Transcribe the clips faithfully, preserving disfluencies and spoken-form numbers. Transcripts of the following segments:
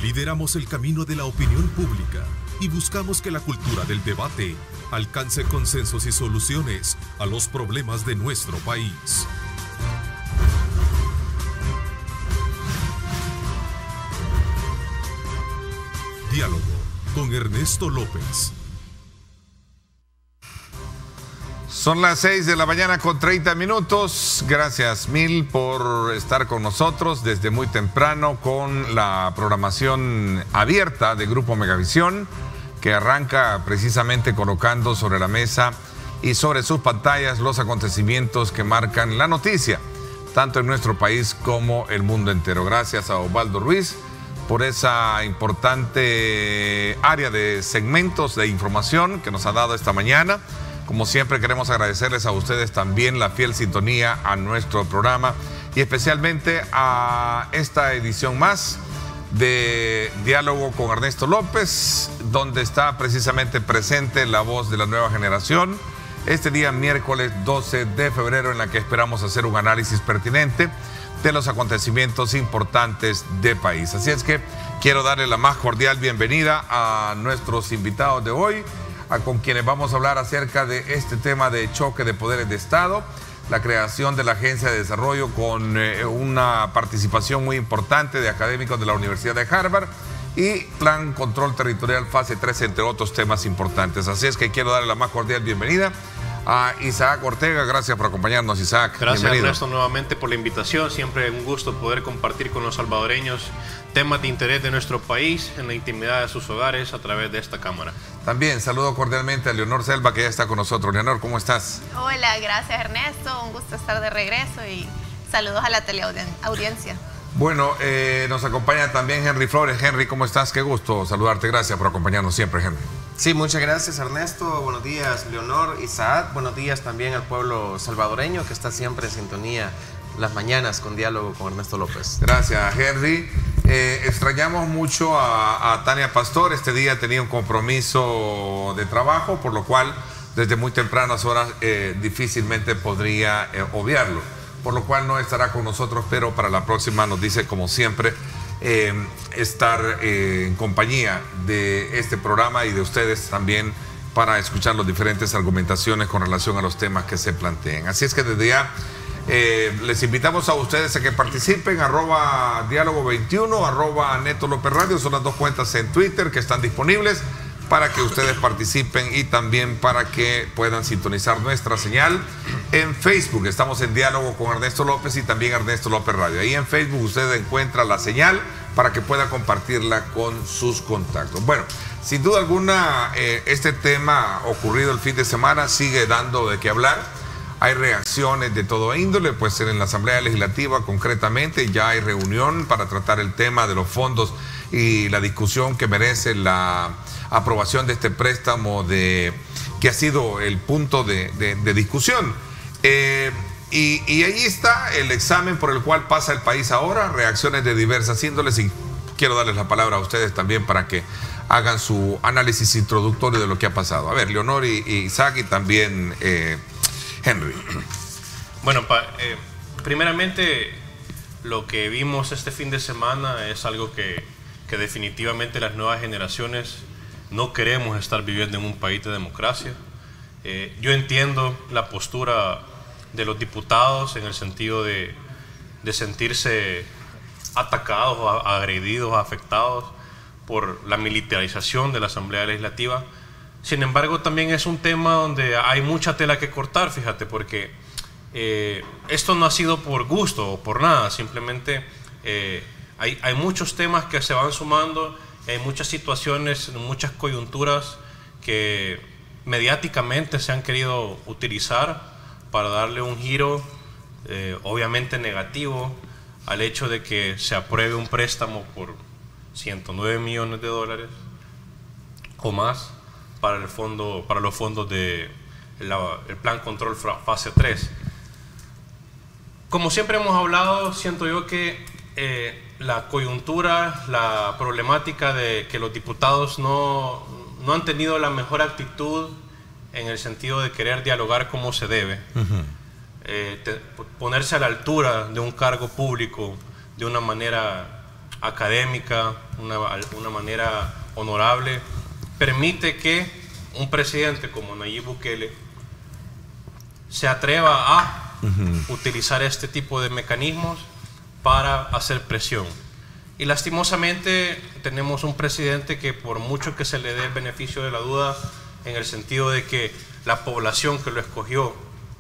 Lideramos el camino de la opinión pública y buscamos que la cultura del debate alcance consensos y soluciones a los problemas de nuestro país. Diálogo con Ernesto López. Son las seis de la mañana con treinta minutos. Gracias mil por estar con nosotros desde muy temprano con la programación abierta de Grupo Megavisión, que arranca precisamente colocando sobre la mesa y sobre sus pantallas los acontecimientos que marcan la noticia, tanto en nuestro país como el mundo entero. Gracias a Osvaldo Ruiz por esa importante área de segmentos de información que nos ha dado esta mañana. Como siempre, queremos agradecerles a ustedes también la fiel sintonía a nuestro programa y especialmente a esta edición más de Diálogo con Ernesto López, donde está precisamente presente la voz de la nueva generación. Este día, miércoles doce de febrero, en la que esperamos hacer un análisis pertinente de los acontecimientos importantes del país. Así es que quiero darle la más cordial bienvenida a nuestros invitados de hoy, a con quienes vamos a hablar acerca de este tema de choque de poderes de Estado, la creación de la Agencia de Desarrollo con eh, una participación muy importante de académicos de la Universidad de Harvard y Plan Control Territorial Fase tres, entre otros temas importantes. Así es que quiero darle la más cordial bienvenida a Isaac Ortega. Gracias por acompañarnos, Isaac. Gracias, bienvenido. Ernesto, nuevamente por la invitación. Siempre un gusto poder compartir con los salvadoreños temas de interés de nuestro país en la intimidad de sus hogares a través de esta cámara. También saludo cordialmente a Leonor Selva, que ya está con nosotros. Leonor, ¿cómo estás? Hola, gracias Ernesto, un gusto estar de regreso y saludos a la teleaudiencia. Bueno, eh, nos acompaña también Henry Flores. Henry, ¿cómo estás? Qué gusto saludarte. Gracias por acompañarnos siempre, Henry. Sí, muchas gracias Ernesto. Buenos días Leonor, Isaac. Buenos días también al pueblo salvadoreño que está siempre en sintonía las mañanas con Diálogo con Ernesto López. Gracias, Henry. Eh, extrañamos mucho a, a Tania Pastor. Este día tenía un compromiso de trabajo, por lo cual desde muy tempranas horas eh, difícilmente podría eh, obviarlo, por lo cual no estará con nosotros, pero para la próxima nos dice, como siempre, eh, estar eh, en compañía de este programa y de ustedes también para escuchar las diferentes argumentaciones con relación a los temas que se planteen. Así es que desde ya Eh, les invitamos a ustedes a que participen, arroba diálogo veintiuno, arroba Neto López Radio, son las dos cuentas en Twitter que están disponibles para que ustedes participen y también para que puedan sintonizar nuestra señal en Facebook. Estamos en Diálogo con Ernesto López y también Ernesto López Radio. Ahí en Facebook usted encuentra la señal para que pueda compartirla con sus contactos. Bueno, sin duda alguna, eh, este tema ocurrido el fin de semana sigue dando de qué hablar. Hay reacciones de todo índole, pues en la Asamblea Legislativa concretamente ya hay reunión para tratar el tema de los fondos y la discusión que merece la aprobación de este préstamo de, que ha sido el punto de, de, de discusión. Eh, y, y ahí está el examen por el cual pasa el país ahora, reacciones de diversas índoles, y quiero darles la palabra a ustedes también para que hagan su análisis introductorio de lo que ha pasado. A ver, Leonor y, y Isaac y también Eh, Henry. Bueno, pa, eh, primeramente lo que vimos este fin de semana es algo que, que definitivamente las nuevas generaciones no queremos estar viviendo en un país de democracia. Eh, yo entiendo la postura de los diputados en el sentido de, de sentirse atacados, agredidos, afectados por la militarización de la Asamblea Legislativa. Sin embargo, también es un tema donde hay mucha tela que cortar, fíjate, porque eh, esto no ha sido por gusto o por nada, simplemente eh, hay, hay muchos temas que se van sumando, hay muchas situaciones, muchas coyunturas que mediáticamente se han querido utilizar para darle un giro eh, obviamente negativo al hecho de que se apruebe un préstamo por ciento nueve millones de dólares o más para el fondo, para los fondos de la, el Plan Control Fase tres. Como siempre hemos hablado, siento yo que eh, la coyuntura, la problemática de que los diputados no, no han tenido la mejor actitud en el sentido de querer dialogar como se debe, uh-huh. eh, te, ponerse a la altura de un cargo público de una manera académica, una, una manera honorable, permite que un presidente como Nayib Bukele se atreva a uh-huh. utilizar este tipo de mecanismos para hacer presión. Y lastimosamente tenemos un presidente que, por mucho que se le dé el beneficio de la duda, en el sentido de que la población que lo escogió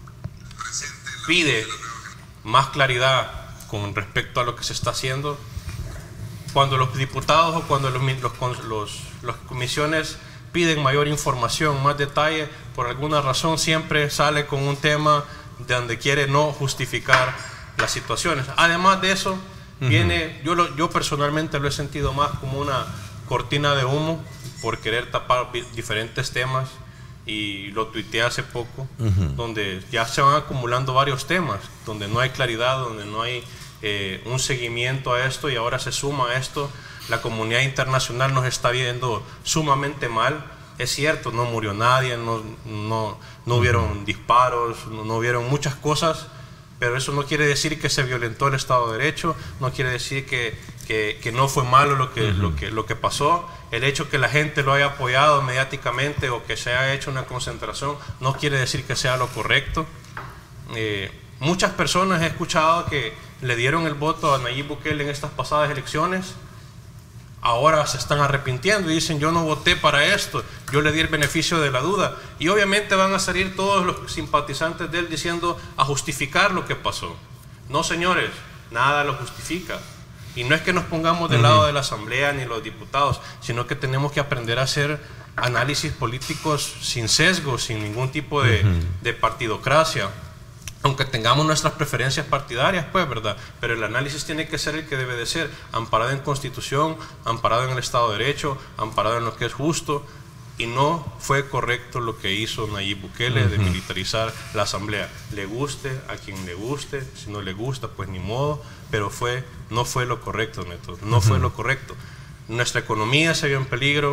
pide más claridad con respecto a lo que se está haciendo, cuando los diputados o cuando los, los, los, las comisiones piden mayor información, más detalle, por alguna razón siempre sale con un tema de donde quiere no justificar las situaciones. Además de eso, uh-huh. viene, yo, lo, yo personalmente lo he sentido más como una cortina de humo por querer tapar diferentes temas, y lo tuiteé hace poco, uh-huh. donde ya se van acumulando varios temas, donde no hay claridad, donde no hay eh, un seguimiento a esto, y ahora se suma a esto. La comunidad internacional nos está viendo sumamente mal. Es cierto, no murió nadie, no, no, no hubieron uh-huh. disparos, no, no hubieron muchas cosas, pero eso no quiere decir que se violentó el Estado de Derecho, no quiere decir que, que, que no fue malo lo que, uh-huh. lo, que, lo que pasó. El hecho que la gente lo haya apoyado mediáticamente o que se haya hecho una concentración no quiere decir que sea lo correcto. Eh, muchas personas he escuchado que le dieron el voto a Nayib Bukele en estas pasadas elecciones, ahora se están arrepintiendo y dicen: yo no voté para esto, yo le di el beneficio de la duda. Y obviamente van a salir todos los simpatizantes de él diciendo a justificar lo que pasó. No, señores, nada lo justifica. Y no es que nos pongamos del uh-huh. lado de la Asamblea ni los diputados, sino que tenemos que aprender a hacer análisis políticos sin sesgo, sin ningún tipo de, uh-huh. de partidocracia. Aunque tengamos nuestras preferencias partidarias, pues, ¿verdad? Pero el análisis tiene que ser el que debe de ser, amparado en Constitución, amparado en el Estado de Derecho, amparado en lo que es justo. Y no fue correcto lo que hizo Nayib Bukele uh-huh. de militarizar la Asamblea. Le guste a quien le guste, si no le gusta, pues ni modo, pero fue, no fue lo correcto, Neto, no uh-huh. fue lo correcto. Nuestra economía se vio en peligro,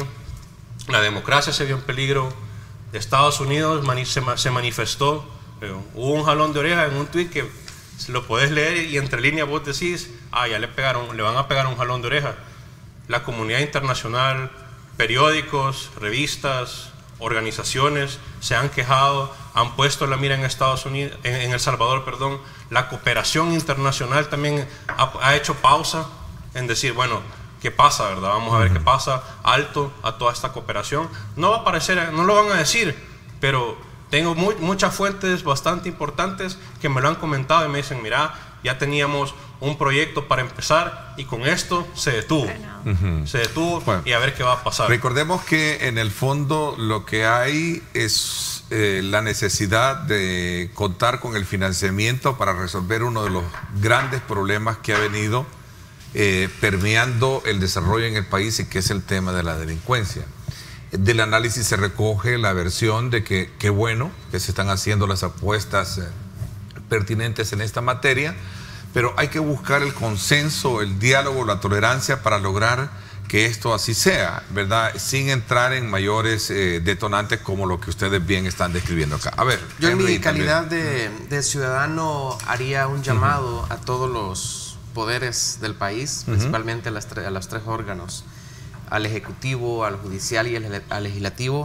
la democracia se vio en peligro, Estados Unidos mani se, se manifestó, pero hubo un jalón de orejas en un tuit que lo podés leer y entre líneas vos decís: ah, ya le pegaron, le van a pegar un jalón de orejas. La comunidad internacional, periódicos, revistas, organizaciones se han quejado, han puesto la mira en Estados Unidos, en, en El Salvador, perdón. La cooperación internacional también ha, ha hecho pausa en decir: bueno, ¿qué pasa, verdad? Vamos a ver uh-huh. qué pasa. Alto a toda esta cooperación. No va a parecer, no lo van a decir, pero tengo muy, muchas fuentes bastante importantes que me lo han comentado y me dicen: mira, ya teníamos un proyecto para empezar y con esto se detuvo. Uh-huh. Se detuvo bueno, y a ver qué va a pasar. Recordemos que en el fondo lo que hay es eh, la necesidad de contar con el financiamiento para resolver uno de los grandes problemas que ha venido eh, permeando el desarrollo en el país, y que es el tema de la delincuencia. Del análisis se recoge la versión de que qué bueno que se están haciendo las apuestas eh, pertinentes en esta materia, pero hay que buscar el consenso, el diálogo, la tolerancia para lograr que esto así sea, ¿verdad? Sin entrar en mayores eh, detonantes como lo que ustedes bien están describiendo acá. A ver, yo Henry, en mi calidad de, de ciudadano haría un llamado uh-huh. a todos los poderes del país, uh-huh. principalmente a, las a los tres órganos, al Ejecutivo, al Judicial y al, al Legislativo,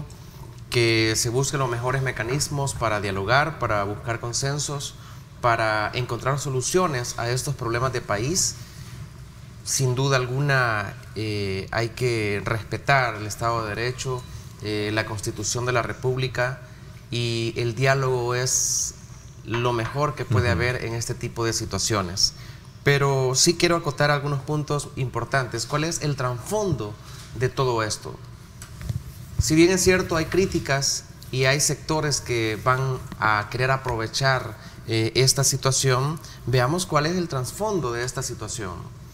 que se busquen los mejores mecanismos para dialogar, para buscar consensos, para encontrar soluciones a estos problemas de país. Sin duda alguna eh, hay que respetar el Estado de Derecho, eh, la Constitución de la República, y el diálogo es lo mejor que puede uh-huh. haber en este tipo de situaciones. Pero sí quiero acotar algunos puntos importantes. ¿Cuál es el trasfondo de todo esto? Si bien es cierto, hay críticas y hay sectores que van a querer aprovechar eh, esta situación, veamos cuál es el trasfondo de esta situación.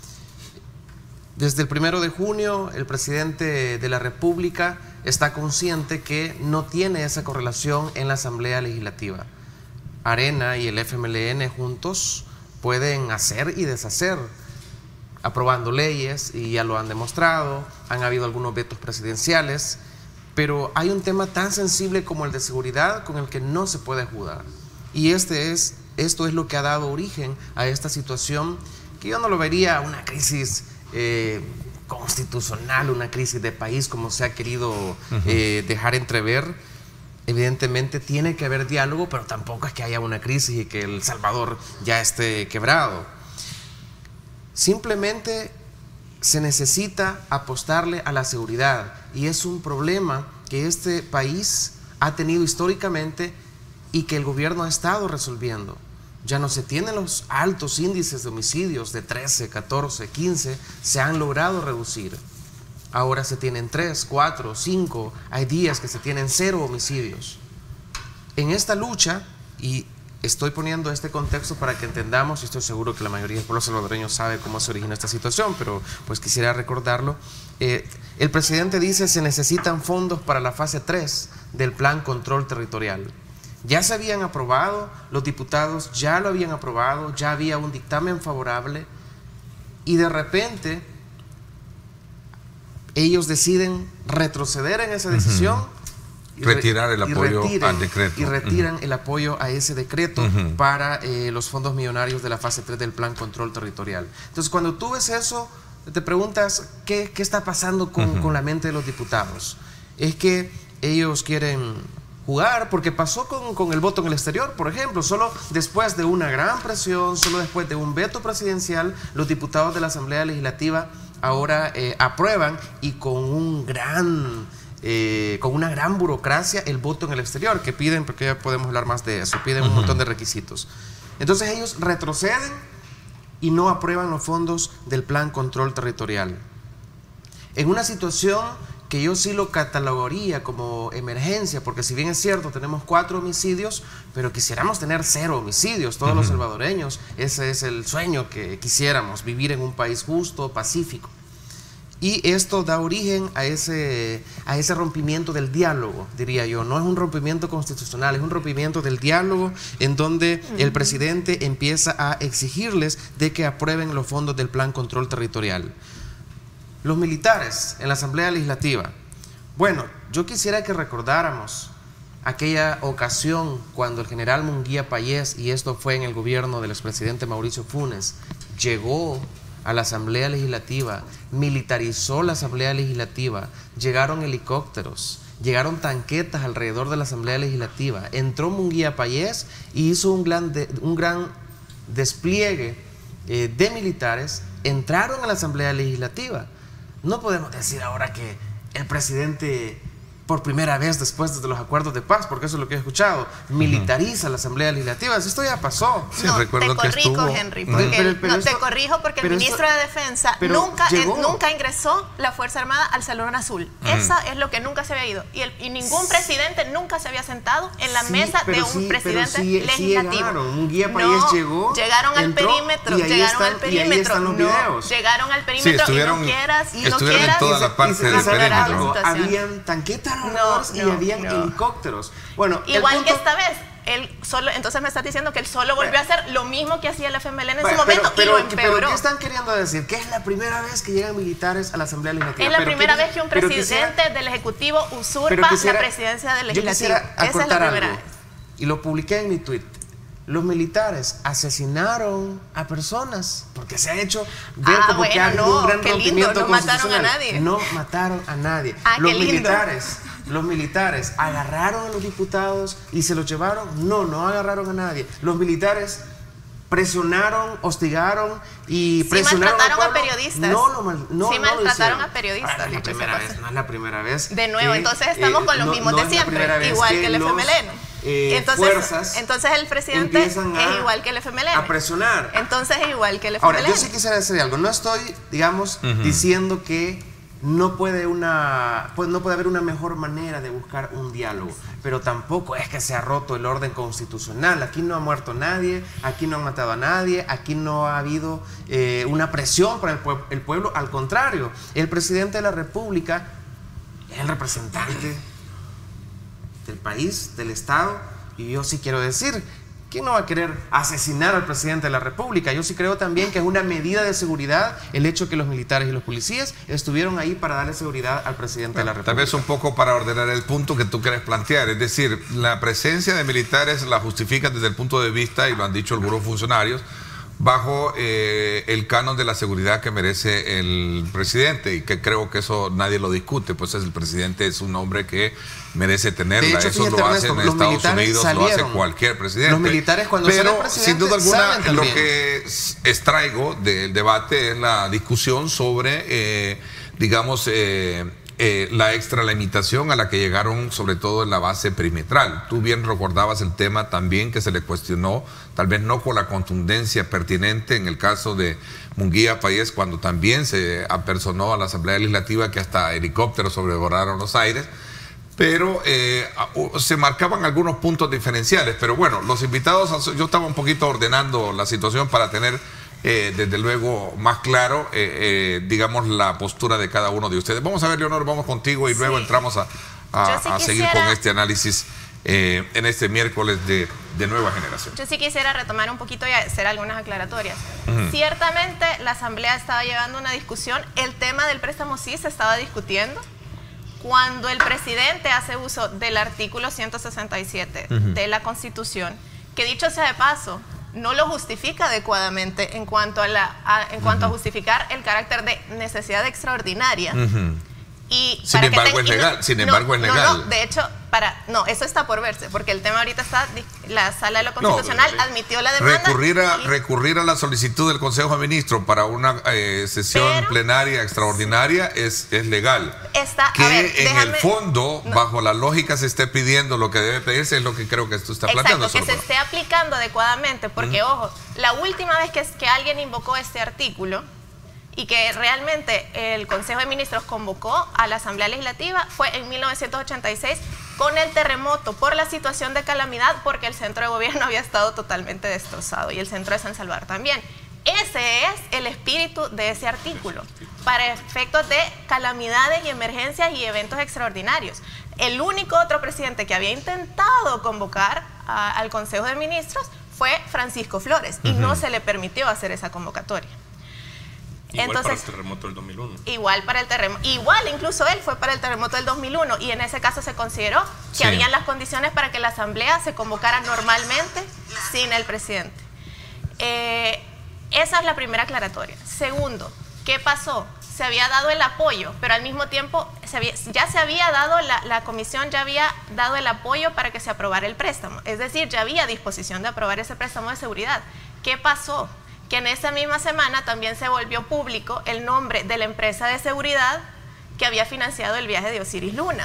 Desde el primero de junio, el presidente de la República está consciente que no tiene esa correlación en la Asamblea Legislativa. Arena y el F M L N juntos pueden hacer y deshacer, aprobando leyes, y ya lo han demostrado. Han habido algunos vetos presidenciales, pero hay un tema tan sensible como el de seguridad con el que no se puede jugar. Y este es, esto es lo que ha dado origen a esta situación, que yo no lo vería una crisis eh, constitucional, una crisis de país, como se ha querido uh-huh. eh, dejar entrever. Evidentemente tiene que haber diálogo, pero tampoco es que haya una crisis y que El Salvador ya esté quebrado. Simplemente se necesita apostarle a la seguridad, y es un problema que este país ha tenido históricamente y que el gobierno ha estado resolviendo. Ya no se tienen los altos índices de homicidios de trece, catorce, quince, se han logrado reducir. Ahora se tienen tres, cuatro, cinco, hay días que se tienen cero homicidios. En esta lucha, y estoy poniendo este contexto para que entendamos, y estoy seguro que la mayoría del pueblo salvadoreño sabe cómo se origina esta situación, pero pues quisiera recordarlo. Eh, el presidente dice: se necesitan fondos para la fase tres del Plan Control Territorial. Ya se habían aprobado, los diputados ya lo habían aprobado, ya había un dictamen favorable, y de repente ellos deciden retroceder en esa decisión. Uh-huh. Y retirar el apoyo retiren, al decreto. Y retiran uh-huh. el apoyo a ese decreto uh-huh. para eh, los fondos millonarios de la fase tres del Plan Control Territorial. Entonces, cuando tú ves eso, te preguntas, ¿qué, qué está pasando con, uh-huh. con la mente de los diputados? Es que ellos quieren jugar, porque pasó con, con el voto en el exterior, por ejemplo. Solo después de una gran presión, solo después de un veto presidencial, los diputados de la Asamblea Legislativa ahora eh, aprueban, y con un gran... Eh, con una gran burocracia, el voto en el exterior, que piden, porque ya podemos hablar más de eso, piden uh-huh. un montón de requisitos. Entonces ellos retroceden y no aprueban los fondos del Plan Control Territorial. En una situación que yo sí lo catalogaría como emergencia, porque si bien es cierto, tenemos cuatro homicidios, pero quisiéramos tener cero homicidios, todos uh-huh. los salvadoreños. Ese es el sueño que quisiéramos, vivir en un país justo, pacífico. Y esto da origen a ese, a ese rompimiento del diálogo, diría yo. No es un rompimiento constitucional, es un rompimiento del diálogo, en donde uh-huh. el presidente empieza a exigirles de que aprueben los fondos del Plan Control Territorial. Los militares en la Asamblea Legislativa. Bueno, yo quisiera que recordáramos aquella ocasión cuando el general Munguía Payés, y esto fue en el gobierno del expresidente Mauricio Funes, llegó a la Asamblea Legislativa, militarizó la Asamblea Legislativa, llegaron helicópteros, llegaron tanquetas alrededor de la Asamblea Legislativa, entró Munguía Payés y hizo un gran, de, un gran despliegue eh, de militares, entraron a la Asamblea Legislativa. No podemos decir ahora que el presidente, por primera vez después de los acuerdos de paz, porque eso es lo que he escuchado, militariza uh-huh. la Asamblea Legislativa. Esto ya pasó. Sí, no, recuerdo te corrijo, que estuvo... Henry, porque pero, pero, pero no, esto, te corrijo porque el ministro esto, de Defensa nunca, en, nunca ingresó la Fuerza Armada al Salón Azul. Uh-huh. Esa es lo que nunca se había ido. Y, el, y ningún presidente nunca se había sentado en la sí, mesa de un sí, presidente sí, legislativo. Sí llegaron. Un guía Payés no, llegó, llegaron al entró, perímetro, llegaron están, al perímetro. No, videos. Llegaron al perímetro sí, y no quieras, y no quieras. En toda la parte del perímetro. Habían tanquetas y habían no. helicópteros. Bueno, igual punto... que esta vez, él solo, entonces me estás diciendo que él solo volvió bueno. a hacer lo mismo que hacía el F M L N en bueno, su momento pero, pero, y lo empeoró. Pero ¿qué están queriendo decir? Que es la primera vez que llegan militares a la Asamblea Legislativa. Es la pero primera que, vez que un presidente quisiera, del Ejecutivo usurpa quisiera, la presidencia del Legislativo. Esa es la primera algo, vez. Y lo publiqué en mi tweet. Los militares asesinaron a personas, porque se ha hecho ver ah, como bueno, que ha habido no, un gran qué rompimiento lindo, no mataron a nadie. No mataron a nadie. Ah, los qué lindo. militares, los militares agarraron a los diputados y se los llevaron. No, no agarraron a nadie. Los militares presionaron, hostigaron y sí presionaron maltrataron a, a periodistas. No, lo mal, no, sí no maltrataron lo a periodistas. Ahora, no, es la primera vez, no es la primera vez. De nuevo, que, entonces estamos eh, con los no, mismos no de siempre, igual que, que el F M L N. Eh, entonces, entonces el presidente es igual que el F M L N. A presionar. Entonces es igual que el F M L N. Ahora, yo sí quisiera decir algo. No estoy, digamos, uh-huh. diciendo que no puede, una, pues no puede haber una mejor manera de buscar un diálogo, pero tampoco es que se ha roto el orden constitucional. Aquí no ha muerto nadie, aquí no han matado a nadie, aquí no ha habido eh, una presión para el, pue el pueblo. Al contrario, el presidente de la República es el representante del país, del Estado, y yo sí quiero decir, ¿quién no va a querer asesinar al presidente de la República? Yo sí creo también que es una medida de seguridad el hecho que los militares y los policías estuvieron ahí para darle seguridad al presidente bueno, de la República. Tal vez un poco para ordenar el punto que tú quieres plantear, es decir, la presencia de militares la justifican desde el punto de vista, y lo han dicho algunos funcionarios, bajo eh, el canon de la seguridad que merece el presidente, y que creo que eso nadie lo discute, pues el presidente es un hombre que merece tenerla. De hecho, eso fíjate, lo hace Ernesto, en los Estados militares Unidos, salieron. lo hace cualquier presidente. Los militares cuando Pero salen presidentes, sin duda alguna saben lo también. que extraigo del debate es la discusión sobre, eh, digamos, eh, Eh, la extralimitación a la que llegaron, sobre todo en la base perimetral. Tú bien recordabas el tema también que se le cuestionó, tal vez no con la contundencia pertinente en el caso de Munguía Payés, cuando también se apersonó a la Asamblea Legislativa, que hasta helicópteros sobrevolaron los aires, pero eh, se marcaban algunos puntos diferenciales. Pero bueno, los invitados, yo estaba un poquito ordenando la situación para tener Eh, desde luego más claro, eh, eh, digamos, la postura de cada uno de ustedes. Vamos a ver, Leonor, vamos contigo y sí. luego entramos a, a, sí a seguir quisiera, con este análisis eh, en este miércoles de, de Nueva Generación. Yo sí quisiera retomar un poquito y hacer algunas aclaratorias. Uh-huh. Ciertamente la Asamblea estaba llevando una discusión, el tema del préstamo sí se estaba discutiendo. Cuando el presidente hace uso del artículo ciento sesenta y siete uh-huh. de la Constitución, que dicho sea de paso, no lo justifica adecuadamente en cuanto a la a, en cuanto uh-huh. a justificar el carácter de necesidad extraordinaria. Uh-huh. Y sin embargo es legal, no, sin embargo es legal. No, no, de hecho, para no, eso está por verse, porque el tema ahorita está, la Sala de lo Constitucional no, admitió la demanda. Recurrir a, y, recurrir a la solicitud del Consejo de Ministros para una eh, sesión pero, plenaria extraordinaria sí. es, es legal. Está, que a ver, en déjame, el fondo, no. bajo la lógica, se esté pidiendo lo que debe pedirse, es lo que creo que tú estás Exacto, planteando. que se esté aplicando adecuadamente, porque, uh-huh. ojo, la última vez que, que alguien invocó este artículo y que realmente el Consejo de Ministros convocó a la Asamblea Legislativa fue en mil novecientos ochenta y seis con el terremoto, por la situación de calamidad, porque el centro de gobierno había estado totalmente destrozado y el centro de San Salvador también. Ese es el espíritu de ese artículo, para efectos de calamidades y emergencias y eventos extraordinarios. El único otro presidente que había intentado convocar a, al Consejo de Ministros fue Francisco Flores, y uh-huh. no se le permitió hacer esa convocatoria. Igual Entonces, para el terremoto del dos mil uno. Igual para el terremoto, igual incluso él fue para el terremoto del dos mil uno, y en ese caso se consideró que sí. habían las condiciones para que la Asamblea se convocara normalmente sin el presidente. Eh, esa es la primera aclaratoria. Segundo, ¿qué pasó? Se había dado el apoyo, pero al mismo tiempo se había, ya se había dado, la, la comisión ya había dado el apoyo para que se aprobara el préstamo. Es decir, ya había disposición de aprobar ese préstamo de seguridad. ¿Qué pasó? Que en esa misma semana también se volvió público el nombre de la empresa de seguridad que había financiado el viaje de Osiris Luna.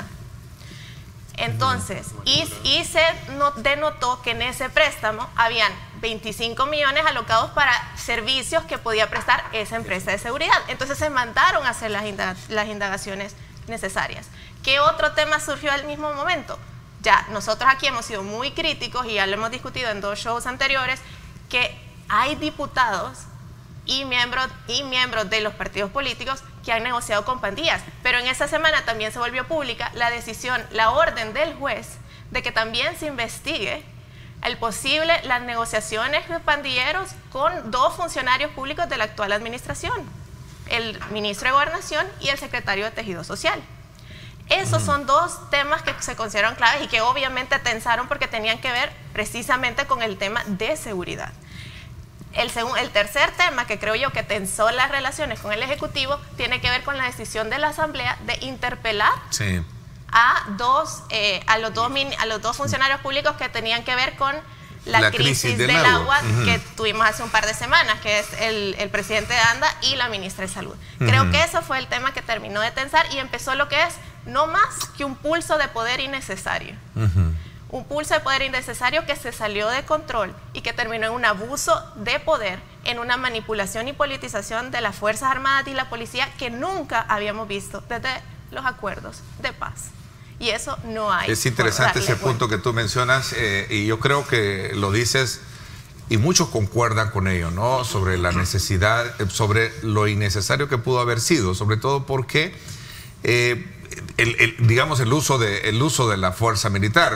Entonces, y, y se denotó que en ese préstamo habían veinticinco millones alocados para servicios que podía prestar esa empresa de seguridad. Entonces se mandaron a hacer las, indaga, las indagaciones necesarias. ¿Qué otro tema surgió al mismo momento? Ya, nosotros aquí hemos sido muy críticos y ya lo hemos discutido en dos shows anteriores, que hay diputados y miembros, y miembros de los partidos políticos que han negociado con pandillas, pero en esa semana también se volvió pública la decisión, la orden del juez de que también se investigue el posible, las negociaciones de pandilleros con dos funcionarios públicos de la actual administración, el ministro de Gobernación y el secretario de Tejido Social. Esos son dos temas que se consideran claves y que obviamente tensaron porque tenían que ver precisamente con el tema de seguridad. El, segundo, el tercer tema que creo yo que tensó las relaciones con el Ejecutivo tiene que ver con la decisión de la Asamblea de interpelar sí. a, dos, eh, a, los dos, a los dos funcionarios públicos que tenían que ver con la, la crisis, crisis del, del agua, agua uh-huh. que tuvimos hace un par de semanas, que es el, el presidente de ANDA y la ministra de Salud. Uh-huh. Creo que eso fue el tema que terminó de tensar y empezó lo que es no más que un pulso de poder innecesario. Uh-huh. Un pulso de poder innecesario que se salió de control y que terminó en un abuso de poder, en una manipulación y politización de las Fuerzas Armadas y la policía que nunca habíamos visto desde los acuerdos de paz. Y eso no hay. Es interesante ese punto que tú mencionas eh, y yo creo que lo dices y muchos concuerdan con ello, ¿no? Sobre la necesidad, sobre lo innecesario que pudo haber sido, sobre todo porque eh, El, el, digamos el uso de el uso de la fuerza militar.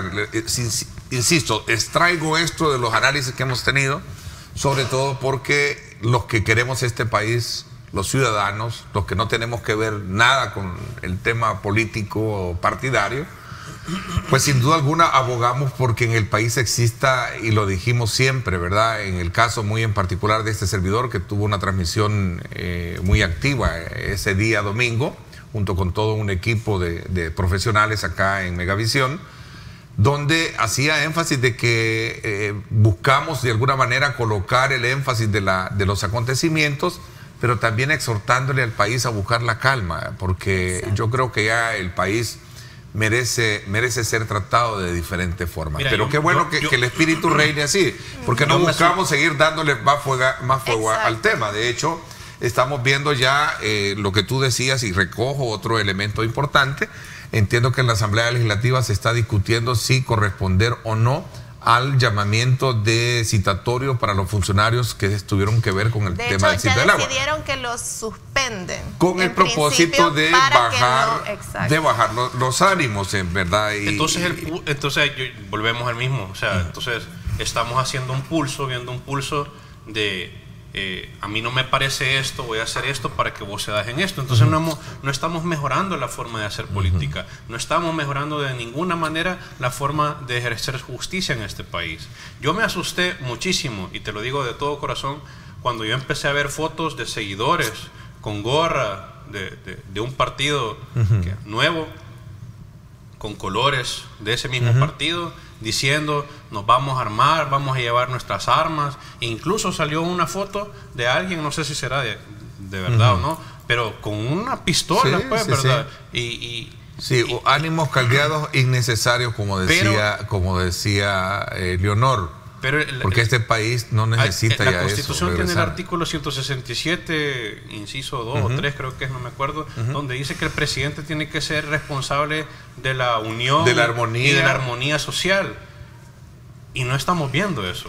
Insisto, extraigo esto de los análisis que hemos tenido, sobre todo porque los que queremos este país, los ciudadanos, los que no tenemos que ver nada con el tema político o partidario, Pues sin duda alguna abogamos porque en el país exista, y lo dijimos siempre, ¿verdad? En el caso muy en particular de este servidor que tuvo una transmisión eh, muy activa ese día domingo, junto con todo un equipo de, de profesionales acá en Megavisión, donde hacía énfasis de que eh, buscamos de alguna manera colocar el énfasis de, la, de los acontecimientos, pero también exhortándole al país a buscar la calma, porque sí. yo creo que ya el país merece, merece ser tratado de diferentes formas. Mira, pero yo, qué bueno yo, que, yo, que el espíritu reine así, porque no buscamos seguir dándole más fuego, más fuego al tema. De hecho, estamos viendo ya eh, lo que tú decías, y recojo otro elemento importante. Entiendo que en la Asamblea Legislativa se está discutiendo si corresponder o no al llamamiento de citatorio para los funcionarios que tuvieron que ver con el de tema del ciclo del agua. Decidieron que los suspenden. Con el propósito de bajar, no, de bajar los, los ánimos, en verdad. Y, entonces, el, entonces yo, volvemos al mismo. O sea, uh-huh. entonces estamos haciendo un pulso, viendo un pulso de... Eh, a mí no me parece esto, voy a hacer esto para que vos cedas en esto. Entonces uh-huh. no, hemos, no estamos mejorando la forma de hacer política, uh-huh. no estamos mejorando de ninguna manera la forma de ejercer justicia en este país. Yo me asusté muchísimo, y te lo digo de todo corazón, cuando yo empecé a ver fotos de seguidores con gorra de, de, de un partido uh-huh. que, nuevo, con colores de ese mismo uh-huh. partido, diciendo nos vamos a armar, vamos a llevar nuestras armas. E incluso salió una foto de alguien, no sé si será de, de verdad uh-huh. o no, pero con una pistola, sí, pues, sí, ¿verdad? Sí. Y, y, sí, y, ánimos caldeados innecesarios, como decía, pero, como decía eh, Leonor. Pero el, porque este país no necesita la ya eso. La Constitución tiene el artículo ciento sesenta y siete, inciso dos uh-huh. o tres, creo que es, no me acuerdo, uh-huh. donde dice que el presidente tiene que ser responsable de la unión de la armonía. y de la armonía social. Y no estamos viendo eso.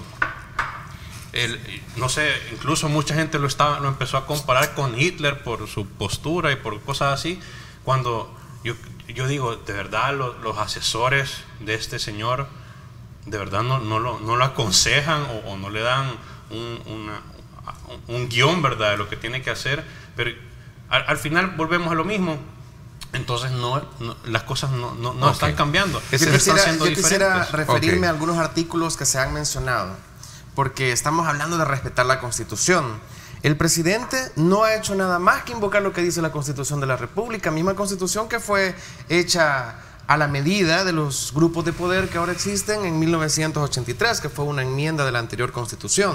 El, no sé, incluso mucha gente lo, está, lo empezó a comparar con Hitler por su postura y por cosas así, cuando yo, yo digo, de verdad, los, los asesores de este señor de verdad no, no, lo, no lo aconsejan o, o no le dan un, una, un, un guión, ¿verdad?, de lo que tiene que hacer, pero al, al final volvemos a lo mismo. Entonces no, no, las cosas no, no, no okay. están cambiando. Yo quisiera, están siendo yo quisiera referirme okay. a algunos artículos que se han mencionado, porque estamos hablando de respetar la Constitución. El presidente no ha hecho nada más que invocar lo que dice la Constitución de la República, misma Constitución que fue hecha a la medida de los grupos de poder que ahora existen en mil novecientos ochenta y tres, que fue una enmienda de la anterior Constitución.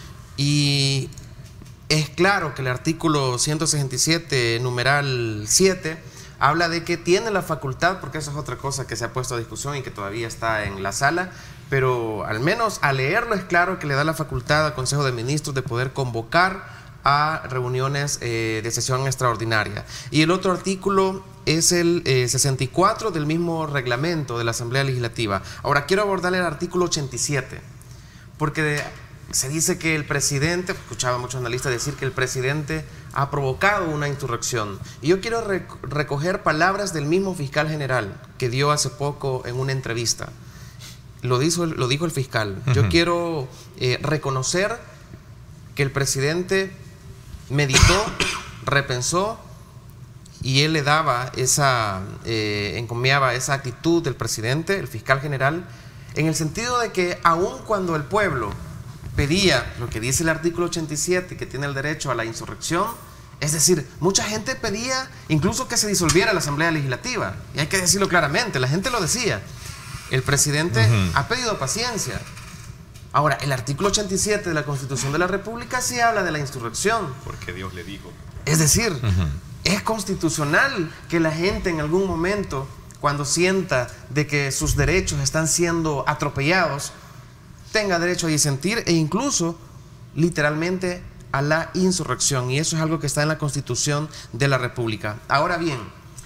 Y es claro que el artículo ciento sesenta y siete, numeral siete, habla de que tiene la facultad, porque eso es otra cosa que se ha puesto a discusión y que todavía está en la sala, pero al menos al leerlo es claro que le da la facultad al Consejo de Ministros de poder convocar a reuniones eh, de sesión extraordinaria. Y el otro artículo es el eh, sesenta y cuatro del mismo reglamento de la Asamblea Legislativa. Ahora quiero abordar el artículo ochenta y siete, porque de, se dice que el presidente, escuchaba a muchos analistas decir que el presidente ha provocado una insurrección. Y yo quiero rec recoger palabras del mismo fiscal general que dio hace poco en una entrevista. Lo dijo, lo dijo el fiscal. Uh-huh. Yo quiero eh, reconocer que el presidente meditó, repensó, y él le daba esa, eh, encomiaba esa actitud del presidente, el fiscal general, en el sentido de que aun cuando el pueblo pedía lo que dice el artículo ochenta y siete, que tiene el derecho a la insurrección, es decir, mucha gente pedía incluso que se disolviera la Asamblea Legislativa, y hay que decirlo claramente, la gente lo decía. El presidente uh-huh. ha pedido paciencia. Ahora, el artículo ochenta y siete de la Constitución de la República sí habla de la insurrección. Porque Dios le dijo. Es decir, uh-huh. es constitucional que la gente en algún momento, cuando sienta de que sus derechos están siendo atropellados, tenga derecho a disentir e incluso, literalmente, a la insurrección. Y eso es algo que está en la Constitución de la República. Ahora bien,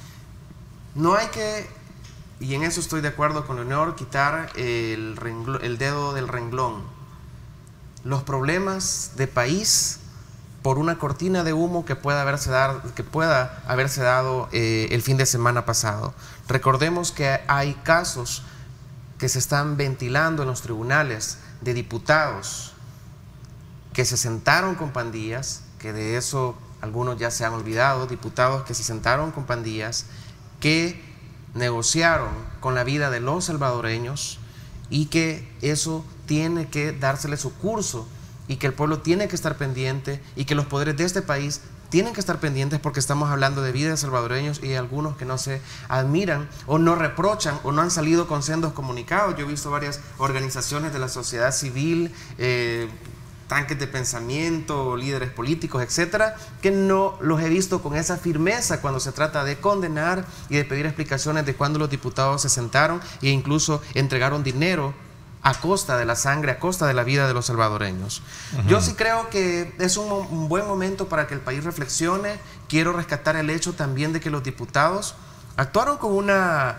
no hay que, y en eso estoy de acuerdo con Leonor, quitar el, renglón, el dedo del renglón. Los problemas de país por una cortina de humo que pueda haberse dado, que pueda haberse dado eh, el fin de semana pasado. Recordemos que hay casos que se están ventilando en los tribunales de diputados que se sentaron con pandillas, que de eso algunos ya se han olvidado, diputados que se sentaron con pandillas, que negociaron con la vida de los salvadoreños y que eso tiene que dársele su curso y que el pueblo tiene que estar pendiente y que los poderes de este país tienen que estar pendientes, porque estamos hablando de vidas de salvadoreños y algunos que no se admiran o no reprochan o no han salido con sendos comunicados. Yo he visto varias organizaciones de la sociedad civil, eh, tanques de pensamiento, líderes políticos, etcétera, que no los he visto con esa firmeza cuando se trata de condenar y de pedir explicaciones de cuando los diputados se sentaron e incluso entregaron dinero a costa de la sangre, a costa de la vida de los salvadoreños. Uh-huh. Yo sí creo que es un, un buen momento para que el país reflexione. Quiero rescatar el hecho también de que los diputados actuaron con una,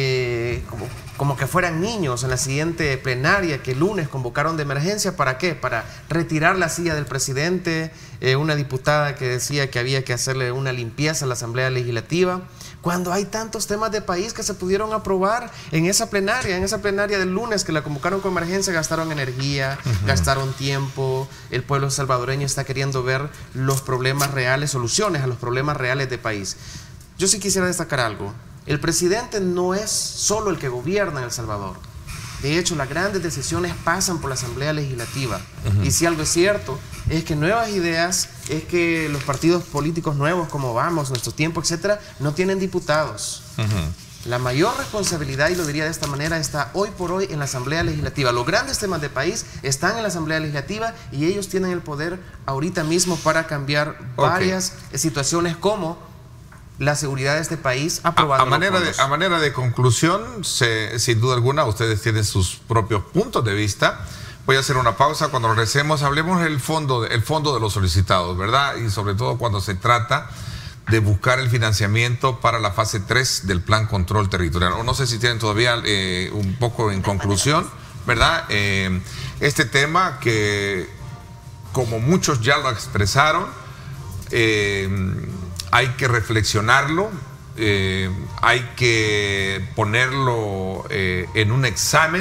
eh, como, como que fueran niños en la siguiente plenaria que el lunes convocaron de emergencia. ¿Para qué? Para retirar la silla del presidente, eh, una diputada que decía que había que hacerle una limpieza a la Asamblea Legislativa, cuando hay tantos temas de país que se pudieron aprobar en esa plenaria, en esa plenaria del lunes que la convocaron con emergencia. Gastaron energía, uh-huh. gastaron tiempo. El pueblo salvadoreño está queriendo ver los problemas reales, soluciones a los problemas reales de país. Yo sí quisiera destacar algo. El presidente no es solo el que gobierna en El Salvador. De hecho, las grandes decisiones pasan por la Asamblea Legislativa. Uh-huh. Y si algo es cierto, es que nuevas ideas, es que los partidos políticos nuevos, como Vamos, Nuestro Tiempo, etcétera, no tienen diputados. Uh-huh. La mayor responsabilidad, y lo diría de esta manera, está hoy por hoy en la Asamblea Legislativa. Los grandes temas de país están en la Asamblea Legislativa y ellos tienen el poder ahorita mismo para cambiar okay. varias situaciones, como la seguridad de este país, aprobando a, a manera de A manera de conclusión, se, sin duda alguna, ustedes tienen sus propios puntos de vista. Voy a hacer una pausa. Cuando regresemos, hablemos del fondo, el fondo de los solicitados, ¿verdad? Y sobre todo cuando se trata de buscar el financiamiento para la fase tres del Plan Control Territorial. O no sé si tienen todavía eh, un poco en conclusión, ¿verdad? Eh, este tema que, como muchos ya lo expresaron, eh, hay que reflexionarlo, eh, hay que ponerlo eh, en un examen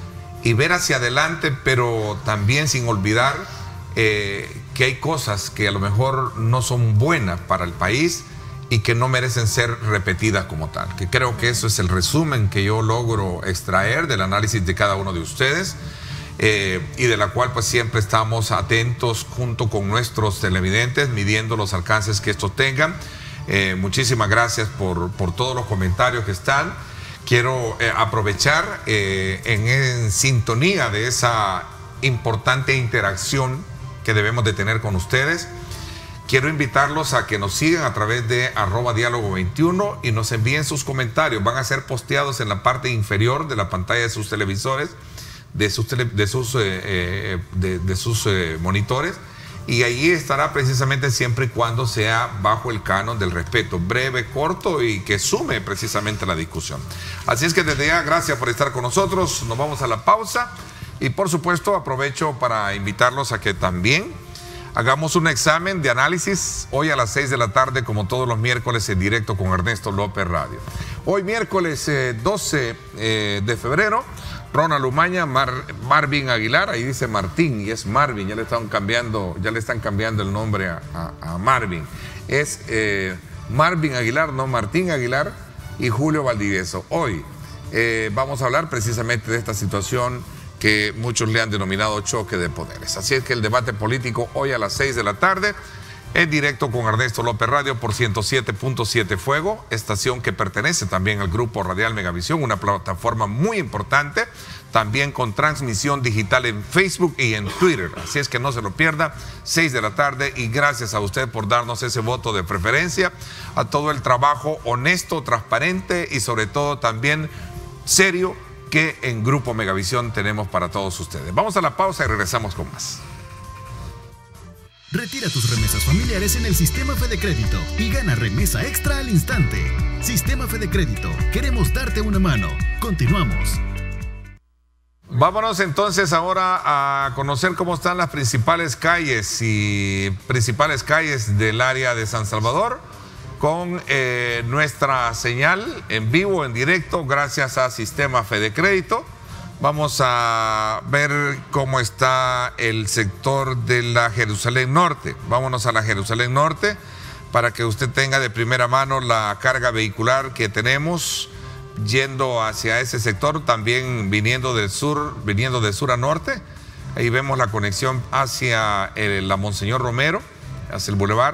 y ver hacia adelante, pero también sin olvidar eh, que hay cosas que a lo mejor no son buenas para el país y que no merecen ser repetidas como tal. Que creo que eso es el resumen que yo logro extraer del análisis de cada uno de ustedes. Eh, y de la cual pues siempre estamos atentos junto con nuestros televidentes, midiendo los alcances que estos tengan. Eh, muchísimas gracias por, por todos los comentarios que están. Quiero eh, aprovechar eh, en, en sintonía de esa importante interacción que debemos de tener con ustedes. Quiero invitarlos a que nos sigan a través de arroba diálogo veintiuno y nos envíen sus comentarios. Van a ser posteados en la parte inferior de la pantalla de sus televisores, de sus, tele, de sus, eh, de, de sus eh, monitores, y ahí estará precisamente, siempre y cuando sea bajo el canon del respeto, breve, corto y que sume precisamente la discusión. Así es que desde ya, gracias por estar con nosotros. Nos vamos a la pausa y por supuesto aprovecho para invitarlos a que también hagamos un examen de análisis hoy a las seis de la tarde, como todos los miércoles, en directo con Ernesto López Radio. Hoy miércoles eh, doce eh, de febrero, Ronald Umaña, Mar, Marvin Aguilar, ahí dice Martín y es Marvin, ya le están cambiando, ya le están cambiando el nombre a, a, a Marvin. Es eh, Marvin Aguilar, no Martín Aguilar, y Julio Valdivieso. Hoy eh, vamos a hablar precisamente de esta situación que muchos le han denominado choque de poderes. Así es que el debate político hoy a las seis de la tarde, en directo con Ernesto López Radio por ciento siete punto siete Fuego, estación que pertenece también al grupo Radial Megavisión, una plataforma muy importante, también con transmisión digital en Facebook y en Twitter. Así es que no se lo pierda, seis de la tarde, y gracias a usted por darnos ese voto de preferencia, a todo el trabajo honesto, transparente y sobre todo también serio que en Grupo Megavisión tenemos para todos ustedes. Vamos a la pausa y regresamos con más. Retira tus remesas familiares en el Sistema Fede Crédito y gana remesa extra al instante. Sistema Fede Crédito, queremos darte una mano. Continuamos. Vámonos entonces ahora a conocer cómo están las principales calles y principales calles del área de San Salvador con eh, nuestra señal en vivo, en directo, gracias a Sistema Fede Crédito. Vamos a ver cómo está el sector de la Jerusalén Norte. Vámonos a la Jerusalén Norte para que usted tenga de primera mano la carga vehicular que tenemos yendo hacia ese sector, también viniendo del sur, viniendo de sur a norte. Ahí vemos la conexión hacia el, la Monseñor Romero, hacia el bulevar,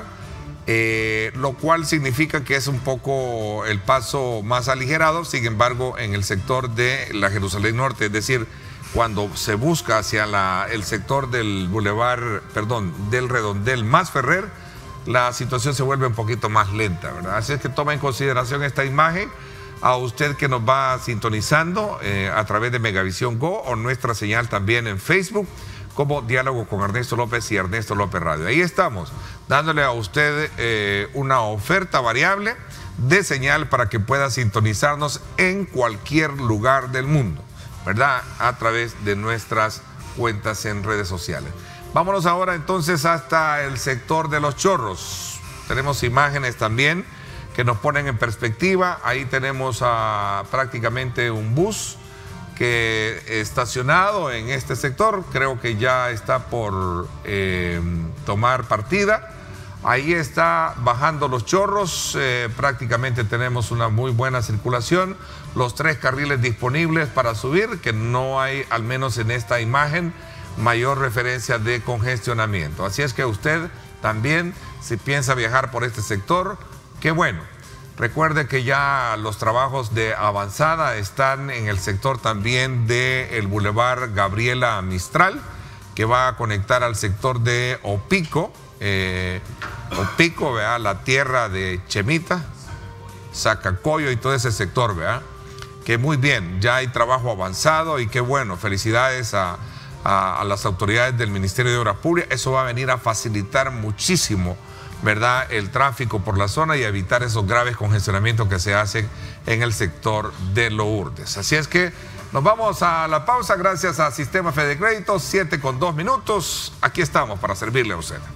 eh, lo cual significa que es un poco el paso más aligerado. Sin embargo, en el sector de la Jerusalén Norte, es decir, cuando se busca hacia la, el sector del bulevar, perdón, del Redondel más Ferrer, la situación se vuelve un poquito más lenta, ¿verdad? Así es que toma en consideración esta imagen. A usted que nos va sintonizando eh, a través de Megavisión Go o nuestra señal también en Facebook como Diálogo con Ernesto López y Ernesto López Radio. Ahí estamos, dándole a usted eh, una oferta variable de señal para que pueda sintonizarnos en cualquier lugar del mundo, ¿verdad? A través de nuestras cuentas en redes sociales. Vámonos ahora entonces hasta el sector de Los Chorros. Tenemos imágenes también que nos ponen en perspectiva. Ahí tenemos a, prácticamente un bus que estacionado en este sector, creo que ya está por eh, tomar partida. Ahí está bajando Los Chorros, eh, prácticamente tenemos una muy buena circulación, los tres carriles disponibles para subir, que no hay, al menos en esta imagen, mayor referencia de congestionamiento. Así es que usted también, si piensa viajar por este sector, qué bueno. Recuerde que ya los trabajos de avanzada están en el sector también del Boulevard Gabriela Mistral, que va a conectar al sector de Opico, eh, Opico, ¿verdad? La tierra de Chemita, Zacacoyo y todo ese sector, ¿verdad? Que muy bien, ya hay trabajo avanzado y qué bueno, felicidades a, a, a las autoridades del Ministerio de Obras Públicas. Eso va a venir a facilitar muchísimo, ¿verdad?, el tráfico por la zona y evitar esos graves congestionamientos que se hacen en el sector de Lourdes. Así es que nos vamos a la pausa gracias a Sistema Fede Crédito, siete con dos minutos. Aquí estamos para servirle a usted.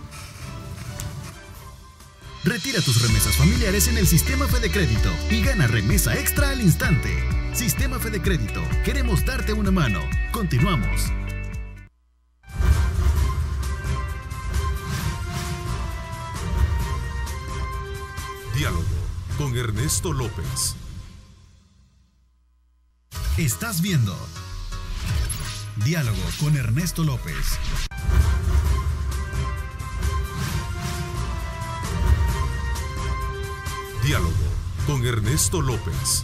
Retira tus remesas familiares en el Sistema Fede Crédito y gana remesa extra al instante. Sistema Fede Crédito, queremos darte una mano. Continuamos. Diálogo con Ernesto López. Estás viendo Diálogo con Ernesto López. Diálogo con Ernesto López.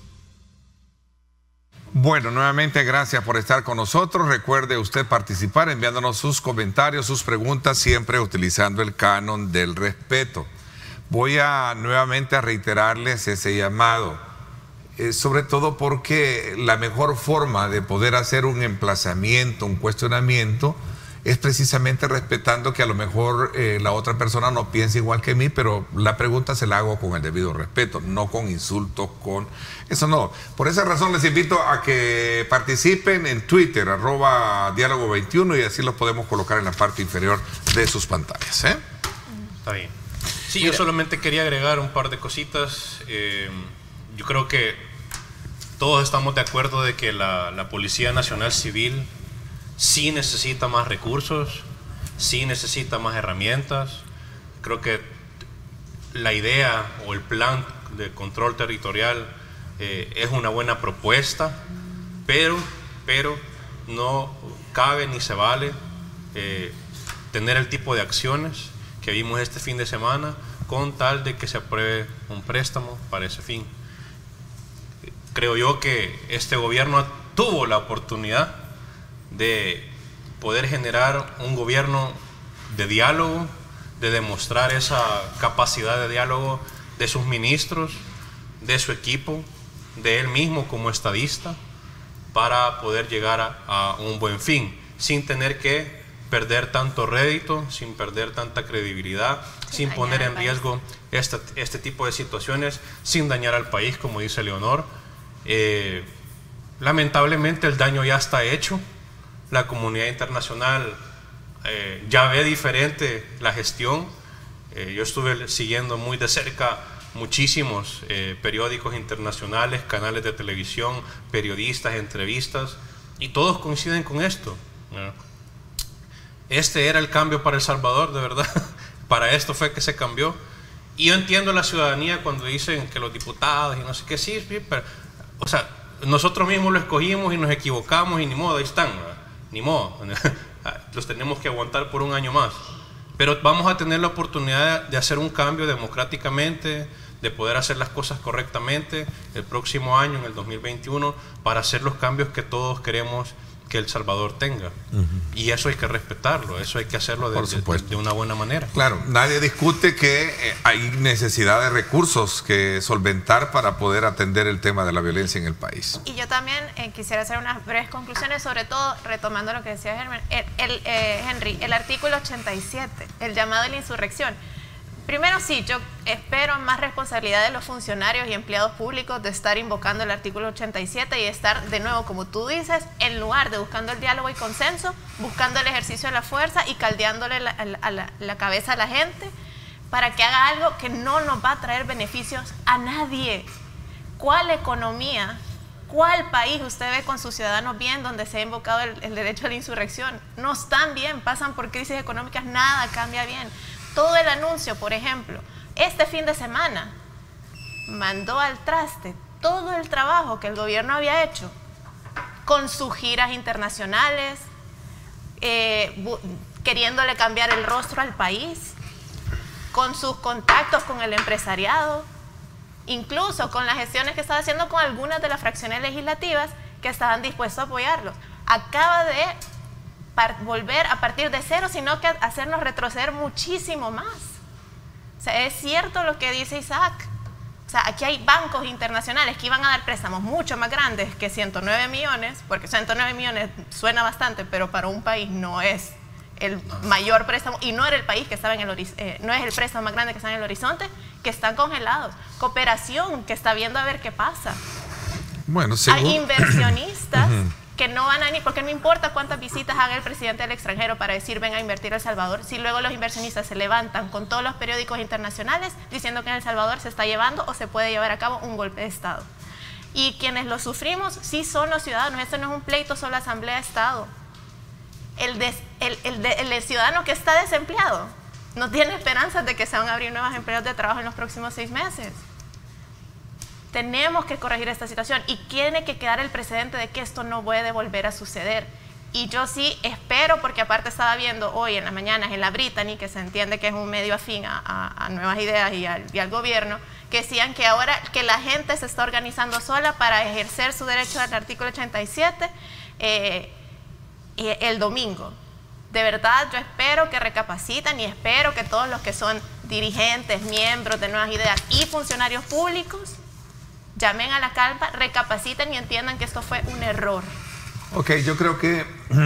Bueno, nuevamente gracias por estar con nosotros. Recuerde usted participar enviándonos sus comentarios, sus preguntas, siempre utilizando el canon del respeto. Voy a nuevamente a reiterarles ese llamado, eh, sobre todo porque la mejor forma de poder hacer un emplazamiento, un cuestionamiento, es precisamente respetando que a lo mejor eh, la otra persona no piensa igual que mí, pero la pregunta se la hago con el debido respeto, no con insultos, con... Eso no. Por esa razón les invito a que participen en Twitter, arroba diálogo veintiuno, y así los podemos colocar en la parte inferior de sus pantallas, ¿eh? Está bien. Sí, yo solamente quería agregar un par de cositas. Eh, yo creo que todos estamos de acuerdo de que la, la Policía Nacional Civil sí necesita más recursos, sí necesita más herramientas. Creo que la idea o el plan de control territorial eh, es una buena propuesta, pero, pero no cabe ni se vale eh, tener el tipo de acciones que vimos este fin de semana con tal de que se apruebe un préstamo para ese fin. Creo yo que este gobierno tuvo la oportunidad de poder generar un gobierno de diálogo, de demostrar esa capacidad de diálogo de sus ministros, de su equipo, de él mismo como estadista, para poder llegar a, a un buen fin, sin tener que perder tanto rédito, sin perder tanta credibilidad, sin poner en riesgo este, este tipo de situaciones, sin dañar al país, como dice Leonor. Eh, lamentablemente el daño ya está hecho. La comunidad internacional eh, ya ve diferente la gestión. Eh, yo estuve siguiendo muy de cerca muchísimos eh, periódicos internacionales, canales de televisión, periodistas, entrevistas, y todos coinciden con esto, ¿no? Este era el cambio para El Salvador, de verdad. Para esto fue que se cambió. Y yo entiendo a la ciudadanía cuando dicen que los diputados y no sé qué, sí, sí, pero o sea, nosotros mismos lo escogimos y nos equivocamos y ni modo, ahí están, ¿verdad? Ni modo, los tenemos que aguantar por un año más. Pero vamos a tener la oportunidad de hacer un cambio democráticamente, de poder hacer las cosas correctamente el próximo año, en el dos mil veintiuno, para hacer los cambios que todos queremos que El Salvador tenga. Uh-huh. Y eso hay que respetarlo, eso hay que hacerlo de, de, de una buena manera. Claro, nadie discute que eh, hay necesidad de recursos que solventar para poder atender el tema de la violencia en el país. Y yo también eh, quisiera hacer unas breves conclusiones, sobre todo retomando lo que decía Henry, el, el, eh, Henry, el artículo ochenta y siete, el llamado a la insurrección. Primero sí, yo espero más responsabilidad de los funcionarios y empleados públicos de estar invocando el artículo ochenta y siete y estar de nuevo, como tú dices, en lugar de buscando el diálogo y consenso, buscando el ejercicio de la fuerza y caldeándole la, a la, la cabeza a la gente para que haga algo que no nos va a traer beneficios a nadie. ¿Cuál economía, cuál país usted ve con sus ciudadanos bien donde se ha invocado el, el derecho a la insurrección? No están bien, pasan por crisis económicas, nada cambia bien. Todo el anuncio, por ejemplo, este fin de semana mandó al traste todo el trabajo que el gobierno había hecho con sus giras internacionales, eh, queriéndole cambiar el rostro al país, con sus contactos con el empresariado, incluso con las gestiones que estaba haciendo con algunas de las fracciones legislativas que estaban dispuestos a apoyarlos. Acaba de volver a partir de cero, sino que hacernos retroceder muchísimo más. O sea, es cierto lo que dice Isaac. O sea, aquí hay bancos internacionales que iban a dar préstamos mucho más grandes que ciento nueve millones, porque ciento nueve millones suena bastante, pero para un país no es el mayor préstamo, y no era el país que estaba en el eh, no es el préstamo más grande que está en el horizonte, que están congelados. Cooperación, que está viendo a ver qué pasa. Bueno, según... Hay inversionistas que no van a venir, porque no importa cuántas visitas haga el presidente del extranjero para decir ven a invertir en El Salvador, si luego los inversionistas se levantan con todos los periódicos internacionales diciendo que en El Salvador se está llevando o se puede llevar a cabo un golpe de Estado. Y quienes lo sufrimos sí son los ciudadanos. Esto no es un pleito solo Asamblea de Estado. El, des, el, el, de, el ciudadano que está desempleado no tiene esperanzas de que se van a abrir nuevos empleos de trabajo en los próximos seis meses. Tenemos que corregir esta situación y tiene que quedar el precedente de que esto no puede volver a suceder. Y yo sí espero, porque aparte estaba viendo hoy en las mañanas en la Brittany, que se entiende que es un medio afín a, a, a nuevas ideas y al, y al gobierno, que decían que ahora que la gente se está organizando sola para ejercer su derecho al artículo ochenta y siete eh, el domingo. De verdad, yo espero que recapaciten y espero que todos los que son dirigentes, miembros de Nuevas Ideas y funcionarios públicos llamen a la calma, recapaciten y entiendan que esto fue un error. Ok, yo creo que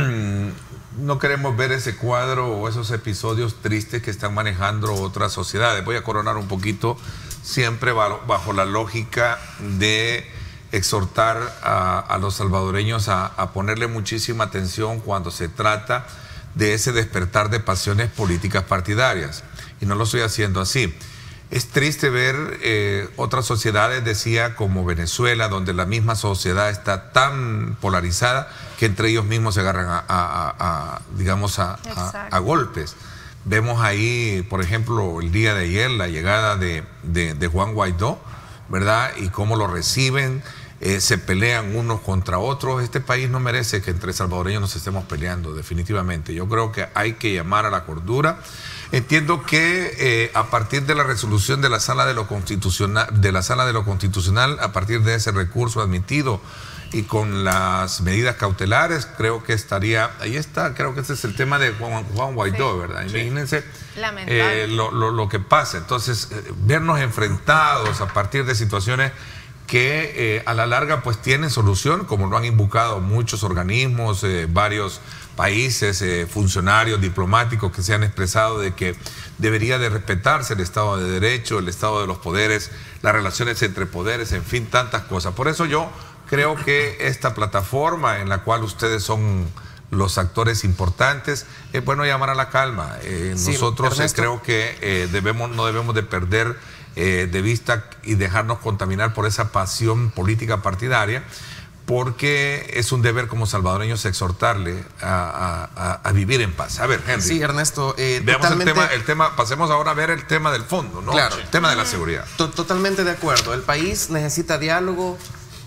no queremos ver ese cuadro o esos episodios tristes que están manejando otras sociedades. Voy a coronar un poquito, siempre bajo la lógica de exhortar a, a los salvadoreños a, a ponerle muchísima atención cuando se trata de ese despertar de pasiones políticas partidarias. Y no lo estoy haciendo así. Es triste ver eh, otras sociedades, decía, como Venezuela, donde la misma sociedad está tan polarizada que entre ellos mismos se agarran a, a, a, a digamos, a, a, a golpes. Vemos ahí, por ejemplo, el día de ayer, la llegada de, de, de Juan Guaidó, ¿verdad? Y cómo lo reciben, eh, se pelean unos contra otros. Este país no merece que entre salvadoreños nos estemos peleando, definitivamente. Yo creo que hay que llamar a la cordura. Entiendo que eh, a partir de la resolución de la Sala de lo Constitucional, de la Sala de lo Constitucional, a partir de ese recurso admitido y con las medidas cautelares, creo que estaría, ahí está, creo que ese es el tema de Juan, Juan Guaidó, sí, ¿verdad? Sí. Imagínense eh, lo, lo, lo que pasa. Entonces, eh, vernos enfrentados a partir de situaciones que eh, a la larga pues tienen solución, como lo han invocado muchos organismos, eh, varios países, eh, funcionarios diplomáticos que se han expresado de que debería de respetarse el Estado de Derecho, el Estado de los poderes, las relaciones entre poderes, en fin, tantas cosas. Por eso yo creo que esta plataforma en la cual ustedes son los actores importantes, es bueno llamar a la calma. Eh, sí, nosotros eh, creo que eh, debemos, no debemos de perder eh, de vista y dejarnos contaminar por esa pasión política partidaria, porque es un deber como salvadoreños exhortarle a, a, a vivir en paz. A ver, Henry. Sí, Ernesto. Eh, veamos totalmente... el, tema, el tema, pasemos ahora a ver el tema del fondo, ¿no? Claro. El tema de la seguridad. Totalmente de acuerdo. El país necesita diálogo,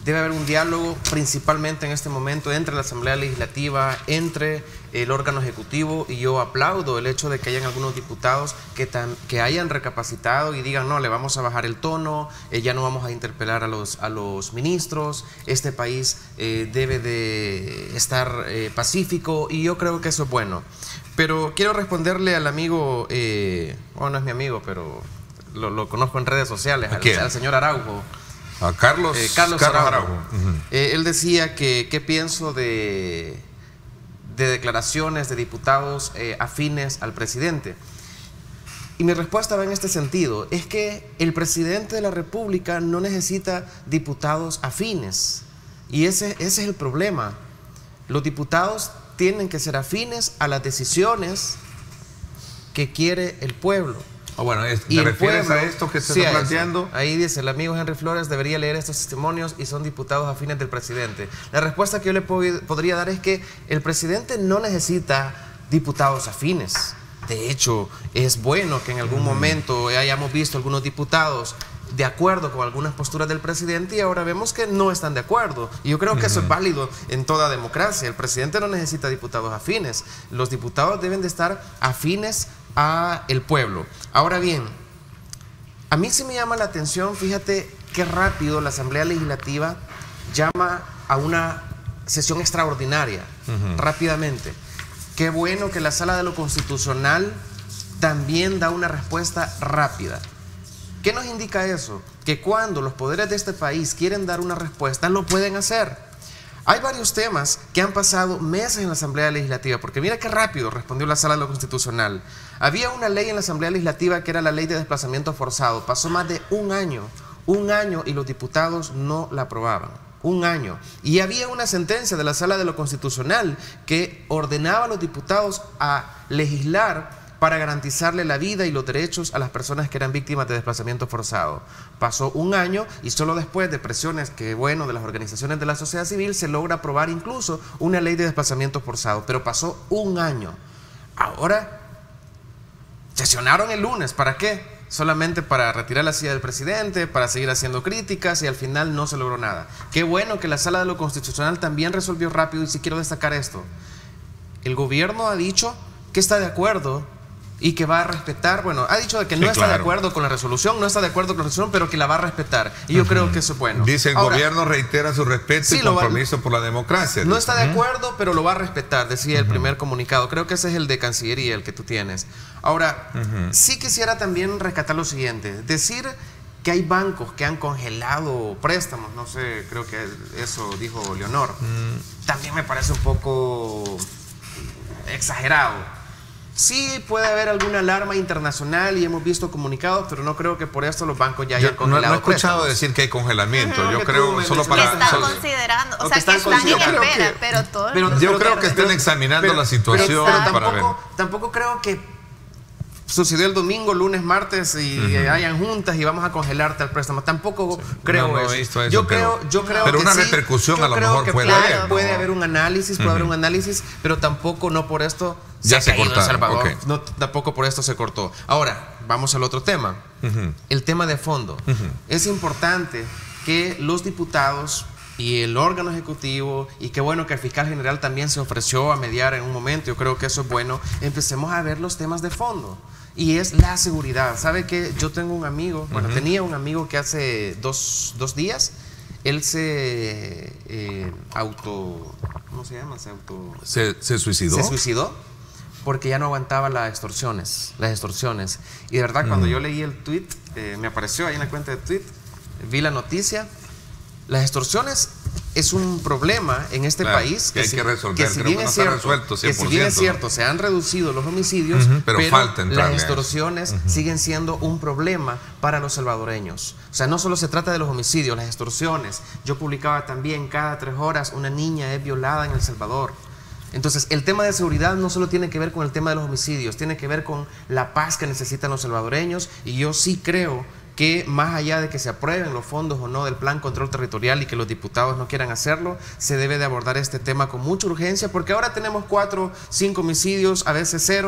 Debe haber un diálogo principalmente en este momento entre la Asamblea Legislativa, entre el órgano ejecutivo, y yo aplaudo el hecho de que hayan algunos diputados que, tan, que hayan recapacitado y digan, no, le vamos a bajar el tono, eh, ya no vamos a interpelar a los, a los ministros, este país eh, debe de estar eh, pacífico, y yo creo que eso es bueno. Pero quiero responderle al amigo, eh, bueno, no es mi amigo, pero lo, lo conozco en redes sociales, al, al señor Araujo. A Carlos, eh, Carlos, Carlos Araujo. Araujo. Uh-huh. eh, él decía que qué pienso de, de declaraciones de diputados eh, afines al presidente. Y mi respuesta va en este sentido, es que el presidente de la República no necesita diputados afines, y ese, ese es el problema. Los diputados tienen que ser afines a las decisiones que quiere el pueblo. Oh, bueno, es, ¿te refieres pueblo, a esto que se sí, está planteando? Ahí dice, el amigo Henry Flores debería leer estos testimonios y son diputados afines del presidente. La respuesta que yo le po podría dar es que el presidente no necesita diputados afines. De hecho, es bueno que en algún mm. momento hayamos visto algunos diputados de acuerdo con algunas posturas del presidente, y ahora vemos que no están de acuerdo. Y yo creo que uh-huh. eso es válido en toda democracia. El presidente no necesita diputados afines. Los diputados deben de estar afines a el pueblo. Ahora bien, a mí sí me llama la atención, fíjate qué rápido la Asamblea Legislativa llama a una sesión extraordinaria, uh-huh. rápidamente. Qué bueno que la Sala de lo Constitucional también da una respuesta rápida. ¿Qué nos indica eso? Que cuando los poderes de este país quieren dar una respuesta, lo pueden hacer. Hay varios temas que han pasado meses en la Asamblea Legislativa, porque mira qué rápido respondió la Sala de lo Constitucional. Había una ley en la Asamblea Legislativa que era la ley de desplazamiento forzado. Pasó más de un año, un año, y los diputados no la aprobaban. Un año. Y había una sentencia de la Sala de lo Constitucional que ordenaba a los diputados a legislar para garantizarle la vida y los derechos a las personas que eran víctimas de desplazamiento forzado. Pasó un año y solo después de presiones que, bueno, de las organizaciones de la sociedad civil, se logra aprobar incluso una ley de desplazamiento forzado. Pero pasó un año. Ahora, sesionaron el lunes. ¿Para qué? Solamente para retirar la silla del presidente, para seguir haciendo críticas, y al final no se logró nada. Qué bueno que la Sala de lo Constitucional también resolvió rápido, y sí quiero destacar esto. El gobierno ha dicho que está de acuerdo y que va a respetar, bueno, ha dicho que no sí, está claro. de acuerdo con la resolución, no está de acuerdo con la resolución, pero que la va a respetar. Y yo uh-huh. creo que eso es bueno. Dice, el Ahora, gobierno reitera su respeto sí, y compromiso va, por la democracia. No dice. está de acuerdo, pero lo va a respetar, decía uh-huh. el primer comunicado. Creo que ese es el de Cancillería, el que tú tienes. Ahora, uh-huh. sí quisiera también rescatar lo siguiente. Decir que hay bancos que han congelado préstamos, no sé, creo que eso dijo Leonor, uh-huh. también me parece un poco exagerado. Sí puede haber alguna alarma internacional y hemos visto comunicados, pero no creo que por esto los bancos ya hayan yo congelado. No, no he escuchado préstamos. decir que hay congelamiento. Uh-huh. Yo creo solo para... Que están solo, considerando, o sea, que están, que están en espera, que, pero todo... Pero, yo pero, creo que estén examinando pero, la situación pero, pero para tampoco, ver. Tampoco creo que sucedió el domingo, lunes, martes y uh-huh. hayan juntas y vamos a congelarte el préstamo. Tampoco sí. creo no, no eso. eso. Yo pero, creo, yo creo pero que una sí, repercusión a lo mejor puede claro, haber. Puede ¿no? haber un análisis, puede uh-huh. haber un análisis, pero tampoco no por esto ya se, se cortó. El Salvador. Okay. No, tampoco por esto se cortó. Ahora, vamos al otro tema. Uh-huh. El tema de fondo. Uh-huh. Es importante que los diputados y el órgano ejecutivo, y qué bueno que el fiscal general también se ofreció a mediar en un momento, yo creo que eso es bueno, empecemos a ver los temas de fondo. Y es la seguridad. ¿Sabe qué? Yo tengo un amigo, bueno, uh-huh. tenía un amigo que hace dos, dos días, él se eh, auto, ¿cómo se llama? Se auto... ¿Se, se suicidó? Se suicidó porque ya no aguantaba las extorsiones, las extorsiones. Y de verdad, uh-huh. cuando yo leí el tweet, eh, me apareció ahí en la cuenta de tweet, vi la noticia. Las extorsiones es un problema en este claro, país que, que hay si, que resolver. Que si Creo bien que no es cierto, resuelto cien por ciento, que si bien es cierto, ¿no? se han reducido los homicidios, uh-huh, pero, pero falta las extorsiones uh-huh. siguen siendo un problema para los salvadoreños. O sea, no solo se trata de los homicidios, las extorsiones. Yo publicaba también cada tres horas una niña es violada en El Salvador. Entonces, el tema de seguridad no solo tiene que ver con el tema de los homicidios, tiene que ver con la paz que necesitan los salvadoreños, y yo sí creo que más allá de que se aprueben los fondos o no del Plan Control Territorial y que los diputados no quieran hacerlo, se debe de abordar este tema con mucha urgencia, porque ahora tenemos cuatro, cinco homicidios, a veces cero,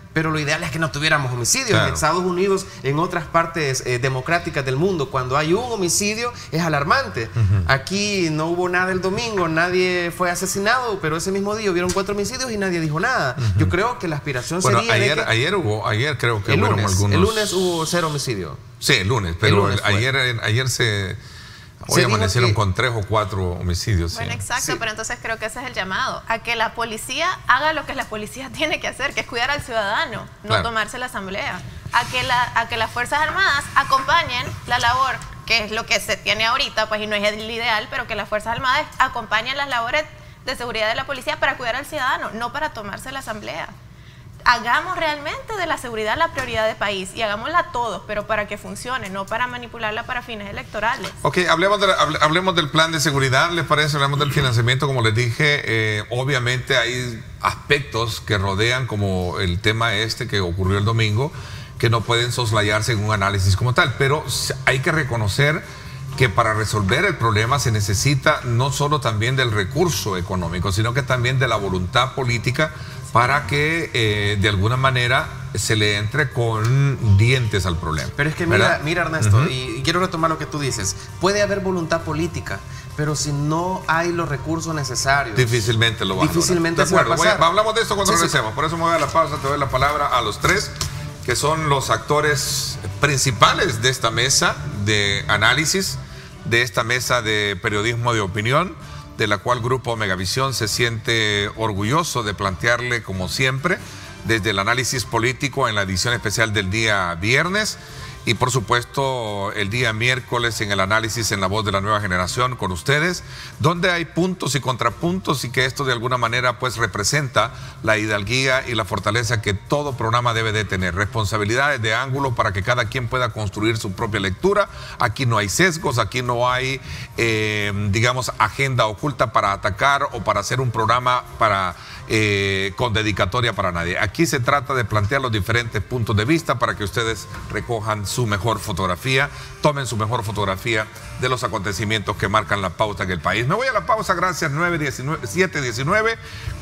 pero lo ideal es que no tuviéramos homicidios. Claro. En Estados Unidos, en otras partes eh, democráticas del mundo, cuando hay un homicidio es alarmante. Uh-huh. Aquí no hubo nada el domingo, nadie fue asesinado, pero ese mismo día hubieron cuatro homicidios y nadie dijo nada. Uh-huh. Yo creo que la aspiración bueno, sería ayer, de que ayer hubo, ayer creo que el hubo lunes, algunos... El lunes hubo cero homicidio. Sí, el lunes, pero el lunes ayer, ayer se... Hoy Se amanecieron que... con tres o cuatro homicidios. Bueno, sí. exacto, sí. pero entonces creo que ese es el llamado, a que la policía haga lo que la policía tiene que hacer, que es cuidar al ciudadano, no claro. tomarse la asamblea. A que, la, a que las Fuerzas Armadas acompañen la labor, que es lo que se tiene ahorita, pues y no es el ideal, pero que las Fuerzas Armadas acompañen las labores de seguridad de la policía para cuidar al ciudadano, no para tomarse la asamblea. Hagamos realmente de la seguridad la prioridad del país y hagámosla todos, pero para que funcione, no para manipularla para fines electorales. Ok, hablemos, de, hablemos del plan de seguridad, ¿les parece? Hablemos del financiamiento, como les dije, eh, obviamente hay aspectos que rodean como el tema este que ocurrió el domingo, que no pueden soslayarse en un análisis como tal, pero hay que reconocer que para resolver el problema se necesita no solo también del recurso económico, sino que también de la voluntad política para que eh, de alguna manera se le entre con dientes al problema. Pero es que mira, mira Ernesto, uh-huh. y, y quiero retomar lo que tú dices, puede haber voluntad política, pero si no hay los recursos necesarios, difícilmente lo va a Difícilmente se va a pasar. Voy a, hablamos de esto cuando sí, regresemos, sí. por eso me voy a la pausa, te doy la palabra a los tres, que son los actores principales de esta mesa de análisis, de esta mesa de periodismo de opinión, de la cual Grupo Megavisión se siente orgulloso de plantearle, como siempre, desde el análisis político en la edición especial del día viernes y, por supuesto, el día miércoles en el análisis en La Voz de la Nueva Generación con ustedes, donde hay puntos y contrapuntos y que esto de alguna manera pues representa la hidalguía y la fortaleza que todo programa debe de tener. Responsabilidades de ángulo para que cada quien pueda construir su propia lectura. Aquí no hay sesgos, aquí no hay, eh, digamos, agenda oculta para atacar o para hacer un programa para... Eh, con dedicatoria para nadie. Aquí se trata de plantear los diferentes puntos de vista para que ustedes recojan su mejor fotografía, tomen su mejor fotografía de los acontecimientos que marcan la pauta en el país. Me voy a la pausa, gracias, nueve diecinueve, siete diecinueve.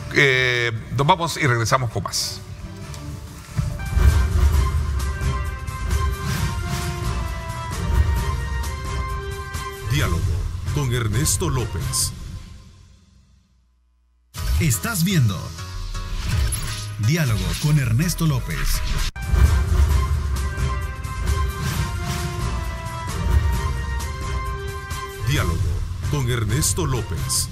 Eh, nos vamos y regresamos con más. Diálogo con Ernesto López. Estás viendo Diálogo con Ernesto López. Diálogo con Ernesto López.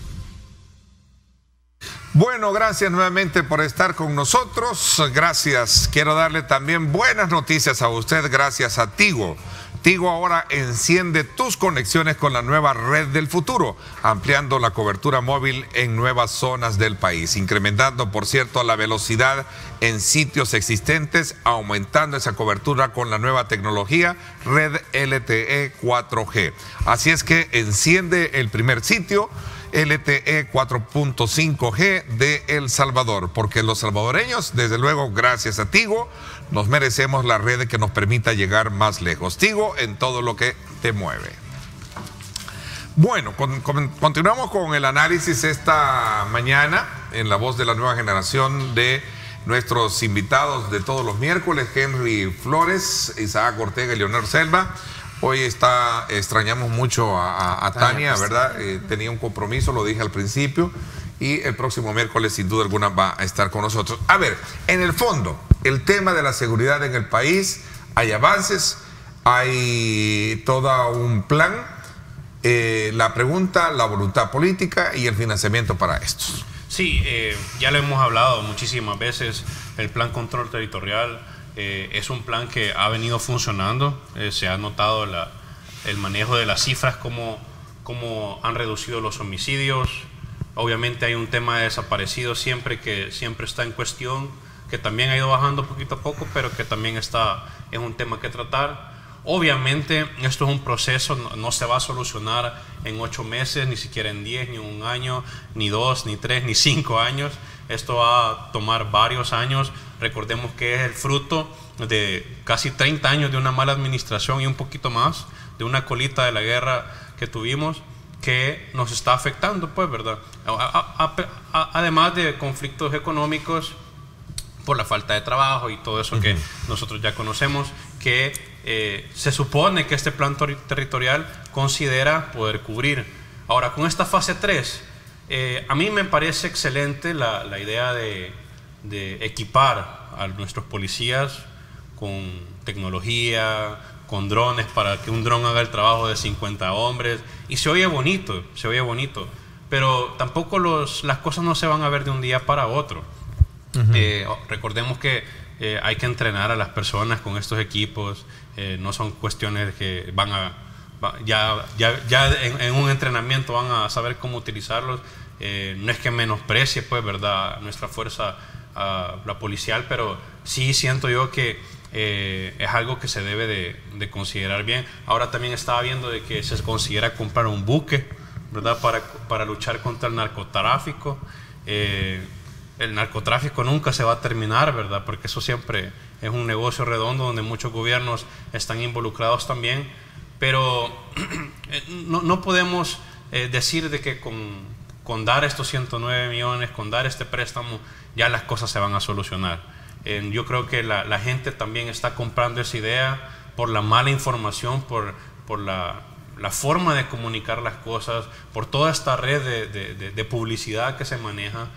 Bueno, gracias nuevamente por estar con nosotros. Gracias. Quiero darle también buenas noticias a usted gracias a Tigo. Tigo ahora enciende tus conexiones con la nueva red del futuro, ampliando la cobertura móvil en nuevas zonas del país, incrementando, por cierto, la velocidad en sitios existentes, aumentando esa cobertura con la nueva tecnología Red L T E cuatro G. Así es que enciende el primer sitio L T E cuatro punto cinco G de El Salvador, porque los salvadoreños, desde luego, gracias a Tigo, nos merecemos la red que nos permita llegar más lejos. Tigo en todo lo que te mueve. Bueno, con, con, continuamos con el análisis esta mañana en La Voz de la Nueva Generación de nuestros invitados de todos los miércoles, Henry Flores, Isaac Ortega y Leonel Selva. Hoy está, extrañamos mucho a, a, a Tania, ¿verdad? Eh, tenía un compromiso, lo dije al principio, y el próximo miércoles sin duda alguna va a estar con nosotros. A ver, en el fondo, el tema de la seguridad en el país, hay avances, hay todo un plan, eh, la pregunta, la voluntad política y el financiamiento para estos. Sí, eh, ya lo hemos hablado muchísimas veces, el plan control territorial eh, es un plan que ha venido funcionando, eh, se ha notado la, el manejo de las cifras, cómo, cómo han reducido los homicidios. Obviamente hay un tema de desaparecidos siempre que siempre está en cuestión, que también ha ido bajando poquito a poco, pero que también está, es un tema que tratar. Obviamente esto es un proceso, no, no se va a solucionar en ocho meses, ni siquiera en diez, ni un año, ni dos, ni tres, ni cinco años. Esto va a tomar varios años. Recordemos que es el fruto de casi treinta años de una mala administración y un poquito más, de una colita de la guerra que tuvimos, que nos está afectando, pues, ¿verdad? A, a, a, además de conflictos económicos, por la falta de trabajo y todo eso uh-huh. que nosotros ya conocemos, que eh, se supone que este plan territorial considera poder cubrir. Ahora, con esta fase tres, eh, a mí me parece excelente la, la idea de, de equipar a nuestros policías con tecnología, con drones, para que un dron haga el trabajo de cincuenta hombres, y se oye bonito, se oye bonito, pero tampoco los, las cosas no se van a ver de un día para otro. Uh-huh. eh, recordemos que eh, hay que entrenar a las personas con estos equipos, eh, no son cuestiones que van a, va, ya, ya, ya en, en un entrenamiento van a saber cómo utilizarlos. Eh, no es que menosprecie, pues, verdad, nuestra fuerza, uh, la policial, pero sí siento yo que eh, es algo que se debe de, de considerar bien. Ahora también estaba viendo de que se considera comprar un buque, ¿verdad?, para, para luchar contra el narcotráfico. Eh, el narcotráfico nunca se va a terminar, ¿verdad?, porque eso siempre es un negocio redondo donde muchos gobiernos están involucrados también, pero no, no podemos eh, decir de que con, con dar estos ciento nueve millones, con dar este préstamo, ya las cosas se van a solucionar. Eh, yo creo que la, la gente también está comprando esa idea por la mala información, por, por la, la forma de comunicar las cosas, por toda esta red de, de, de, de publicidad que se maneja.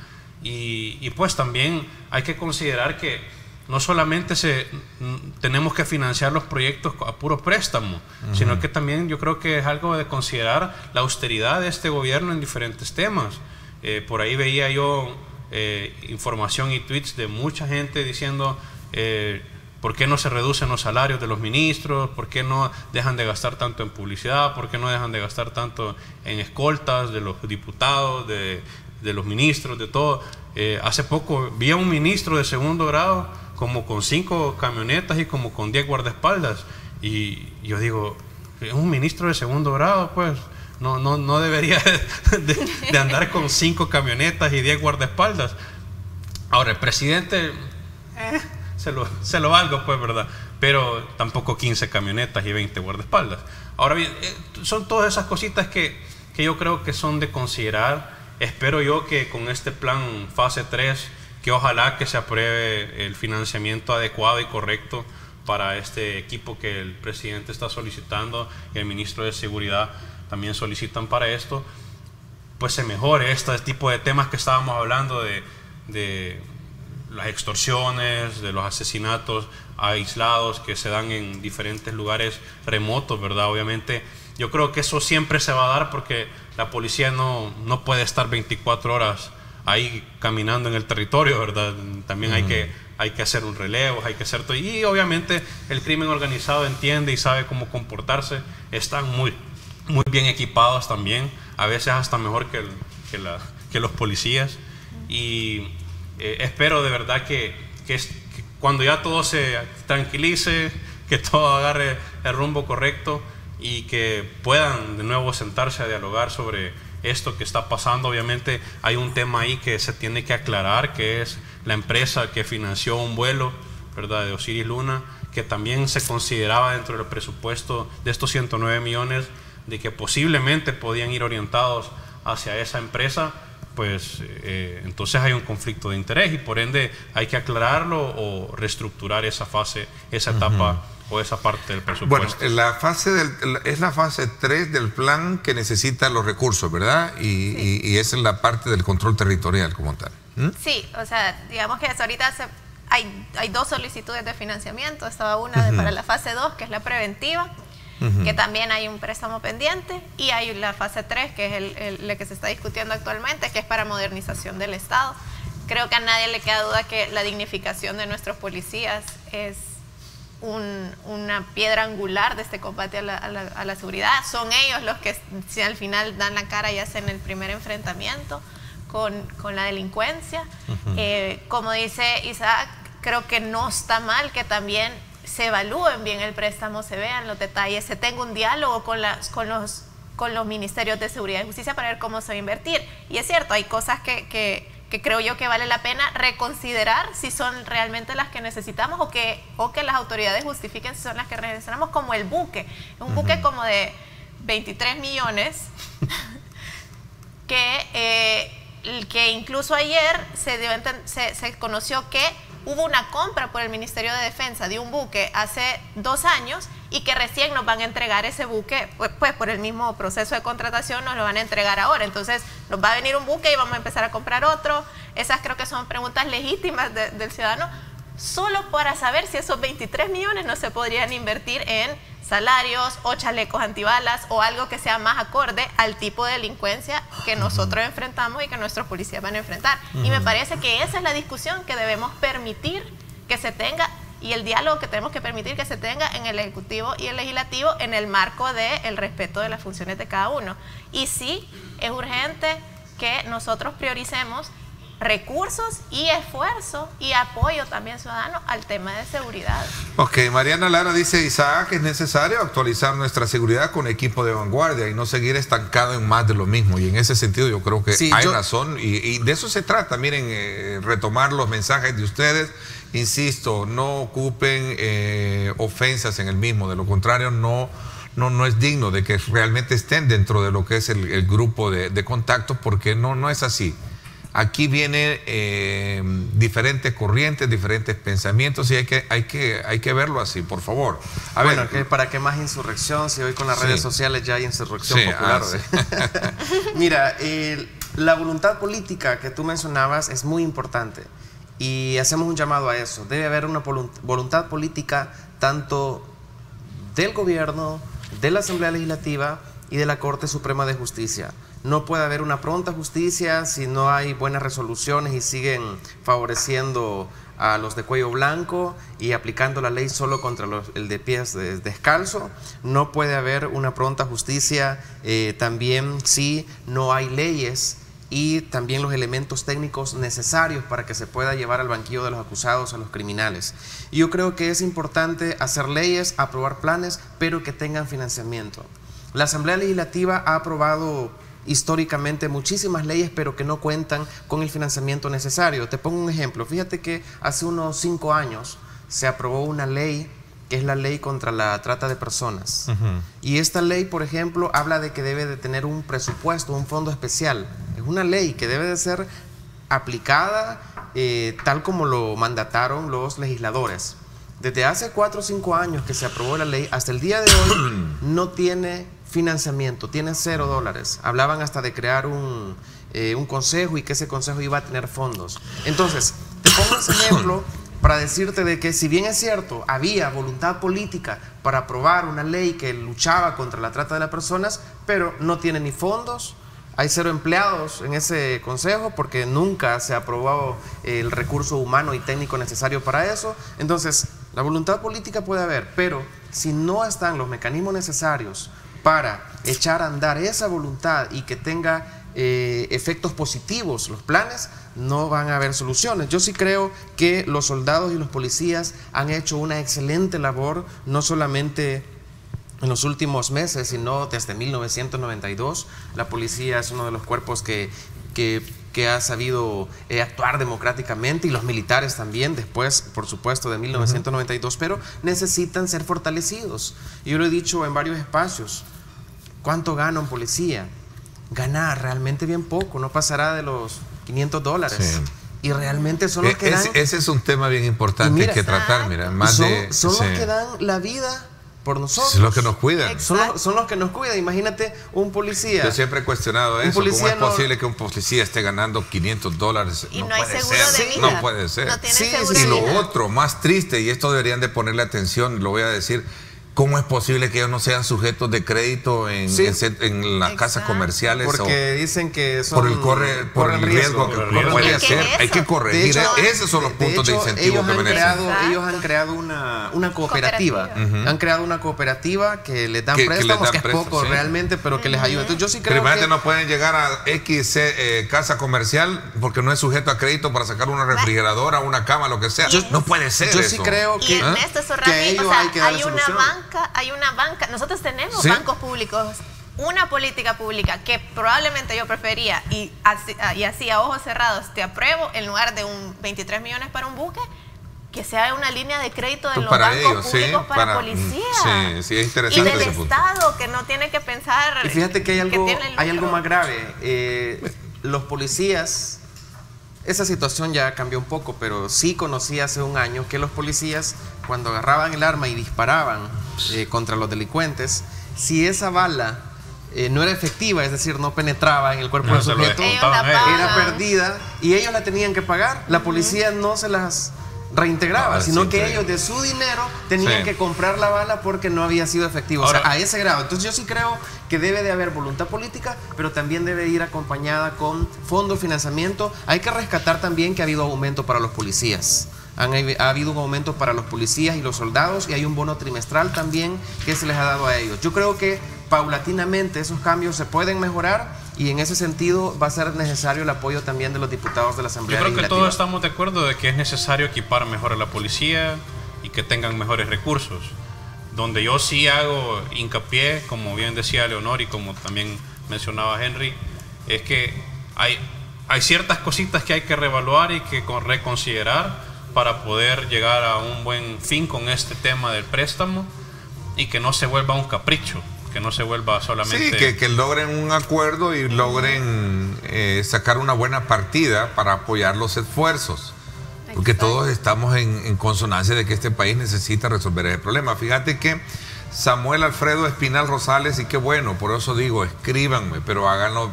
Y, y pues también hay que considerar que no solamente se, tenemos que financiar los proyectos a puros préstamos, uh-huh. sino que también yo creo que es algo de considerar la austeridad de este gobierno en diferentes temas. Eh, por ahí veía yo eh, información y tweets de mucha gente diciendo eh, ¿por qué no se reducen los salarios de los ministros? ¿Por qué no dejan de gastar tanto en publicidad? ¿Por qué no dejan de gastar tanto en escoltas de los diputados, de, de los ministros, de todo? Eh, hace poco vi a un ministro de segundo grado como con cinco camionetas y como con diez guardaespaldas, y yo digo, es un ministro de segundo grado, pues no, no, no debería de, de andar con cinco camionetas y diez guardaespaldas. Ahora el presidente eh, se lo, se lo valgo, pues, verdad, pero tampoco quince camionetas y veinte guardaespaldas. Ahora bien, eh, son todas esas cositas que, que yo creo que son de considerar. Espero yo que con este plan fase tres, que ojalá que se apruebe el financiamiento adecuado y correcto para este equipo que el presidente está solicitando y el ministro de Seguridad también solicitan para esto, pues se mejore este tipo de temas que estábamos hablando de, de las extorsiones, de los asesinatos aislados que se dan en diferentes lugares remotos, ¿verdad? Obviamente yo creo que eso siempre se va a dar porque la policía no, no puede estar veinticuatro horas ahí caminando en el territorio, ¿verdad? También uh-huh. hay que, hay que hacer un relevo, hay que hacer todo. Y obviamente el crimen organizado entiende y sabe cómo comportarse. Están muy, muy bien equipados también, a veces hasta mejor que, el, que, la, que los policías. Y eh, espero de verdad que, que, es, que cuando ya todo se tranquilice, que todo agarre el rumbo correcto y que puedan de nuevo sentarse a dialogar sobre esto que está pasando. Obviamente hay un tema ahí que se tiene que aclarar, que es la empresa que financió un vuelo, ¿verdad?, de Osiris Luna, que también se consideraba dentro del presupuesto de estos ciento nueve millones de que posiblemente podían ir orientados hacia esa empresa. Pues eh, entonces hay un conflicto de interés y por ende hay que aclararlo o reestructurar esa fase, esa etapa uh-huh. o esa parte del presupuesto. Bueno, la fase del, es la fase tres del plan que necesita los recursos, ¿verdad? Y, sí. y, y esa es la parte del control territorial como tal. ¿Mm? Sí, o sea, digamos que hasta ahorita se, hay, hay dos solicitudes de financiamiento. Estaba una uh-huh. de, para la fase dos, que es la preventiva, uh-huh. que también hay un préstamo pendiente, y hay la fase tres, que es el, el, la que se está discutiendo actualmente, que es para modernización del Estado. Creo que a nadie le queda duda que la dignificación de nuestros policías es un, una piedra angular de este combate a la, a, la, a la seguridad. Son ellos los que si al final dan la cara y hacen el primer enfrentamiento con, con la delincuencia. Uh-huh. eh, como dice Isaac, creo que no está mal que también se evalúen bien el préstamo, se vean los detalles, se tenga un diálogo con, las, con, los, con los ministerios de Seguridad y Justicia para ver cómo se va a invertir. Y es cierto, hay cosas que, que, que creo yo que vale la pena reconsiderar si son realmente las que necesitamos o que, o que las autoridades justifiquen si son las que necesitamos, como el buque. Un uh-huh. buque como de veintitrés millones que, eh, que incluso ayer se, dio, se, se conoció que hubo una compra por el Ministerio de Defensa de un buque hace dos años y que recién nos van a entregar ese buque, pues, pues por el mismo proceso de contratación nos lo van a entregar ahora. Entonces nos va a venir un buque y vamos a empezar a comprar otro. Esas creo que son preguntas legítimas de, del ciudadano, solo para saber si esos veintitrés millones no se podrían invertir en salarios o chalecos antibalas o algo que sea más acorde al tipo de delincuencia que nosotros uh-huh. enfrentamos y que nuestros policías van a enfrentar. Uh-huh. Y me parece que esa es la discusión que debemos permitir que se tenga y el diálogo que tenemos que permitir que se tenga en el Ejecutivo y el Legislativo en el marco del respeto de las funciones de cada uno. Y sí, es urgente que nosotros prioricemos recursos y esfuerzo y apoyo también ciudadano al tema de seguridad. Ok, Mariana Lara dice, Isaac, es necesario actualizar nuestra seguridad con equipo de vanguardia y no seguir estancado en más de lo mismo. Y en ese sentido yo creo que sí, hay yo... razón y, y de eso se trata. Miren, eh, retomar los mensajes de ustedes. Insisto, no ocupen eh, ofensas en el mismo, de lo contrario no, no, no es digno de que realmente estén dentro de lo que es el, el grupo de, de contactos, porque no, no es así. Aquí vienen eh, diferentes corrientes, diferentes pensamientos y hay que, hay que, hay que verlo así, por favor. A bueno, ver, que ¿para qué más insurrección si hoy con las sí. redes sociales ya hay insurrección sí, popular? Ah, sí. Mira, eh, la voluntad política que tú mencionabas es muy importante. Y hacemos un llamado a eso. Debe haber una voluntad política tanto del gobierno, de la Asamblea Legislativa y de la Corte Suprema de Justicia. No puede haber una pronta justicia si no hay buenas resoluciones y siguen favoreciendo a los de cuello blanco y aplicando la ley solo contra los, el de pies descalzo. No puede haber una pronta justicia eh, también si no hay leyes y también los elementos técnicos necesarios para que se pueda llevar al banquillo de los acusados a los criminales. Y yo creo que es importante hacer leyes, aprobar planes, pero que tengan financiamiento. La Asamblea Legislativa ha aprobado históricamente muchísimas leyes, pero que no cuentan con el financiamiento necesario. Te pongo un ejemplo. Fíjate que hace unos cinco años se aprobó una ley que es la ley contra la trata de personas. Uh-huh. Y esta ley, por ejemplo, habla de que debe de tener un presupuesto, un fondo especial. Es una ley que debe de ser aplicada eh, tal como lo mandataron los legisladores. Desde hace cuatro o cinco años que se aprobó la ley, hasta el día de hoy no tiene financiamiento, tiene cero dólares. Hablaban hasta de crear un, eh, un consejo y que ese consejo iba a tener fondos. Entonces, te pongo ese ejemplo para decirte de que si bien es cierto, había voluntad política para aprobar una ley que luchaba contra la trata de las personas, pero no tiene ni fondos, hay cero empleados en ese consejo porque nunca se aprobó el recurso humano y técnico necesario para eso. Entonces, la voluntad política puede haber, pero si no están los mecanismos necesarios para echar a andar esa voluntad y que tenga eh, efectos positivos los planes, no van a haber soluciones. Yo sí creo que los soldados y los policías han hecho una excelente labor, no solamente en los últimos meses, sino desde mil novecientos noventa y dos. La policía es uno de los cuerpos que, que, que ha sabido eh, actuar democráticamente, y los militares también, después, por supuesto, de mil novecientos noventa y dos, uh-huh. pero necesitan ser fortalecidos. Yo lo he dicho en varios espacios. ¿Cuánto gana un policía? Gana realmente bien poco, no pasará de los quinientos dólares. Sí. Y realmente son los que dan... Ese es un tema bien importante mira, que tratar, mira. Más son de, son sí. los que dan la vida por nosotros. Son los que nos cuidan. Son los, son los que nos cuidan. Imagínate un policía. Yo siempre he cuestionado eso. ¿Cómo es posible no... que un policía esté ganando quinientos dólares? Y no, no hay puede seguro ser. de vida. No puede ser. No tiene sí, seguro y de lo vida. otro, más triste, y esto deberían de ponerle atención, lo voy a decir, ¿cómo es posible que ellos no sean sujetos de crédito en, sí. en, en las Exacto. casas comerciales? Porque o dicen que son... Por el, corre, por el riesgo, riesgo que no puede hacer. Hay que corregir. De hecho, esos son los puntos de, de, de incentivo que merecen. Ellos han creado una, una cooperativa. cooperativa. Uh-huh. Han creado una cooperativa que les dan que, préstamos, que, les dan que es poco sí. realmente, pero uh-huh. que les ayuda. Entonces yo sí creo Primero que... no pueden llegar a X eh, casa comercial porque no es sujeto a crédito para sacar una refrigeradora, una cama, lo que sea. Yo, no puede ser Yo eso. sí creo que... Y Ernesto Sorrami, o sea, hay una banca, hay una banca nosotros tenemos ¿Sí? bancos públicos, una política pública que probablemente yo prefería y así, y así a ojos cerrados te apruebo en lugar de un veintitrés millones para un buque, que sea una línea de crédito de los bancos ellos, públicos ¿sí? para, para policía sí, sí, es interesante y del ese Estado punto. Que no tiene que pensar. Y fíjate que hay algo, que hay algo más grave. Eh, los policías esa situación ya cambió un poco, pero sí conocí hace un año que los policías, cuando agarraban el arma y disparaban eh, contra los delincuentes, si esa bala eh, no era efectiva, es decir, no penetraba en el cuerpo no, del sujeto, era perdida y ellos la tenían que pagar. La policía uh-huh. no se las reintegraba, ah, sino que ellos de su dinero tenían sí. que comprar la bala porque no había sido efectivo. Ahora, o sea, a ese grado. Entonces yo sí creo que debe de haber voluntad política, pero también debe ir acompañada con fondos, financiamiento. Hay que rescatar también que ha habido aumento para los policías. Han, ha habido un aumento para los policías y los soldados y hay un bono trimestral también que se les ha dado a ellos. Yo creo que paulatinamente esos cambios se pueden mejorar y en ese sentido va a ser necesario el apoyo también de los diputados de la Asamblea Legislativa. Yo creo que todos estamos de acuerdo de que es necesario equipar mejor a la policía y que tengan mejores recursos. Donde yo sí hago hincapié, como bien decía Leonor y como también mencionaba Henry, es que hay, hay ciertas cositas que hay que reevaluar y que reconsiderar para poder llegar a un buen fin con este tema del préstamo y que no se vuelva un capricho, que no se vuelva solamente... Sí, que, que logren un acuerdo y logren eh, sacar una buena partida para apoyar los esfuerzos. Porque Exacto. todos estamos en, en consonancia de que este país necesita resolver ese problema. Fíjate que Samuel Alfredo Espinal Rosales, y qué bueno, por eso digo, escríbanme, pero háganlo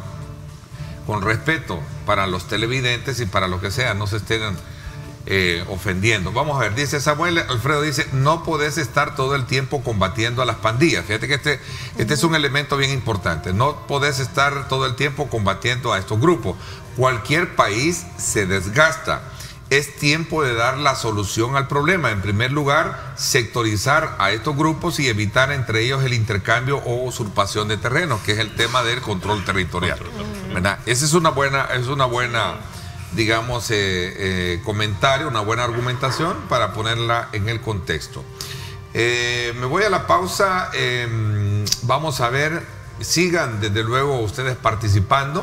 con respeto para los televidentes y para lo que sea, no se estén eh, ofendiendo. Vamos a ver, dice Samuel Alfredo, dice, no podés estar todo el tiempo combatiendo a las pandillas. Fíjate que este, este es un elemento bien importante. No podés estar todo el tiempo combatiendo a estos grupos. Cualquier país se desgasta. Es tiempo de dar la solución al problema. En primer lugar, sectorizar a estos grupos y evitar entre ellos el intercambio o usurpación de terrenos, que es el tema del control territorial, ¿verdad? Esa es una buena, es una buena, digamos, eh, eh, comentario, una buena argumentación para ponerla en el contexto. Eh, me voy a la pausa. Eh, vamos a ver, sigan desde luego ustedes participando.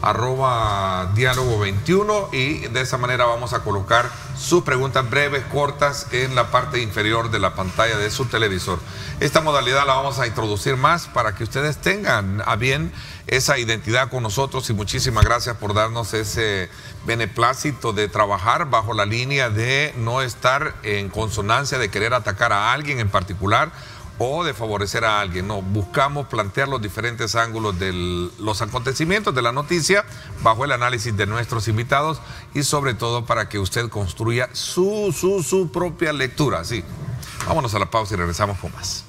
Arroba diálogo veintiuno y de esa manera vamos a colocar sus preguntas breves, cortas en la parte inferior de la pantalla de su televisor. Esta modalidad la vamos a introducir más para que ustedes tengan a bien esa identidad con nosotros y muchísimas gracias por darnos ese beneplácito de trabajar bajo la línea de no estar en consonancia de querer atacar a alguien en particular o de favorecer a alguien. No, buscamos plantear los diferentes ángulos de los acontecimientos de la noticia bajo el análisis de nuestros invitados y sobre todo para que usted construya su, su, su propia lectura. Sí. Vámonos a la pausa y regresamos con más.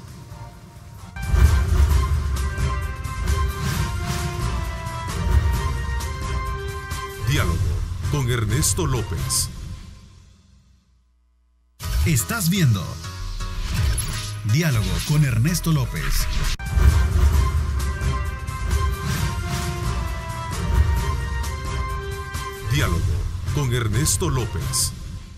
Diálogo con Ernesto López. Estás viendo Diálogo con Ernesto López. Diálogo con Ernesto López.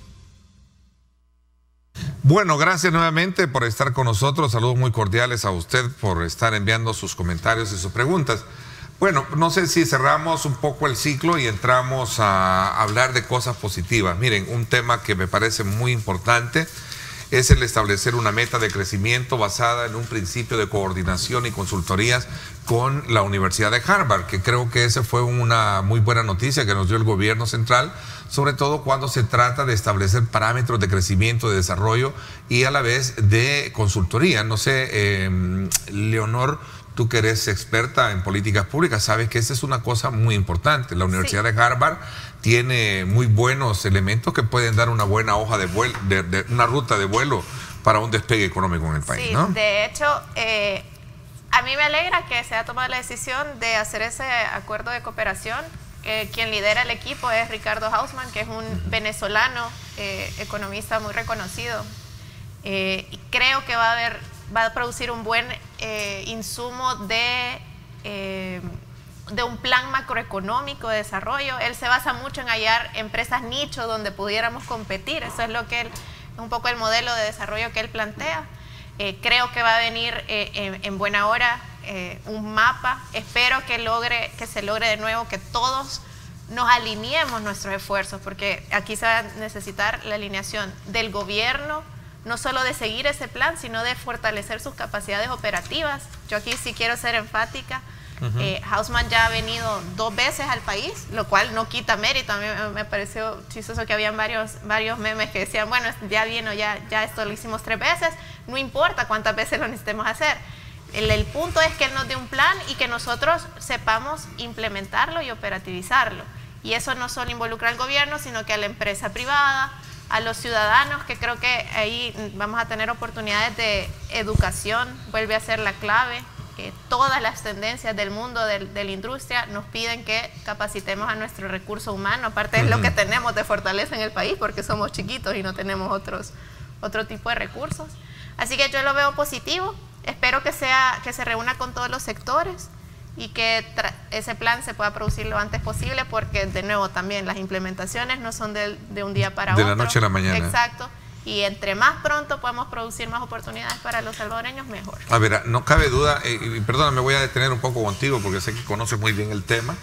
Bueno, gracias nuevamente por estar con nosotros. Saludos muy cordiales a usted por estar enviando sus comentarios y sus preguntas. Bueno, no sé si cerramos un poco el ciclo y entramos a hablar de cosas positivas. Miren, un tema que me parece muy importante es el establecer una meta de crecimiento basada en un principio de coordinación y consultorías con la Universidad de Harvard, que creo que esa fue una muy buena noticia que nos dio el gobierno central, sobre todo cuando se trata de establecer parámetros de crecimiento, de desarrollo y a la vez de consultoría. No sé, eh, Leonor, tú que eres experta en políticas públicas, sabes que esa es una cosa muy importante. La Universidad sí. de Harvard tiene muy buenos elementos que pueden dar una buena hoja de vuelo, de, de, una ruta de vuelo para un despegue económico en el país, sí, ¿no? De hecho, eh, a mí me alegra que se haya tomado la decisión de hacer ese acuerdo de cooperación. Eh, quien lidera el equipo es Ricardo Hausmann, que es un uh-huh. venezolano, eh, economista muy reconocido. Eh, y creo que va a haber, va a producir un buen eh, insumo de... Eh, de un plan macroeconómico de desarrollo. Él se basa mucho en hallar empresas nicho donde pudiéramos competir. Eso es lo que él, un poco el modelo de desarrollo que él plantea. Eh, creo que va a venir eh, en, en buena hora eh, un mapa. Espero que logre, que se logre de nuevo que todos nos alineemos nuestros esfuerzos, porque aquí se va a necesitar la alineación del gobierno, no solo de seguir ese plan, sino de fortalecer sus capacidades operativas. Yo aquí sí quiero ser enfática. Uh-huh. eh, Hausmann ya ha venido dos veces al país, lo cual no quita mérito. A mí me pareció chistoso que habían varios, varios memes que decían, bueno, ya vino, ya, ya esto lo hicimos tres veces, no importa cuántas veces lo necesitemos hacer. El, el punto es que él nos dé un plan y que nosotros sepamos implementarlo y operativizarlo. Y eso no solo involucra al gobierno, sino que a la empresa privada, a los ciudadanos, que creo que ahí vamos a tener oportunidades de educación, vuelve a ser la clave. Que todas las tendencias del mundo de, de la industria nos piden que capacitemos a nuestro recurso humano, aparte de uh-huh. lo que tenemos de fortaleza en el país, porque somos chiquitos y no tenemos otros, otro tipo de recursos. Así que yo lo veo positivo, espero que, sea, que se reúna con todos los sectores y que ese plan se pueda producir lo antes posible, porque de nuevo también las implementaciones no son de, de un día para de otro. De la noche a la mañana. Exacto. Y entre más pronto podemos producir más oportunidades para los salvadoreños, mejor. A ver, no cabe duda, eh, y perdona, me voy a detener un poco contigo porque sé que conoces muy bien el tema.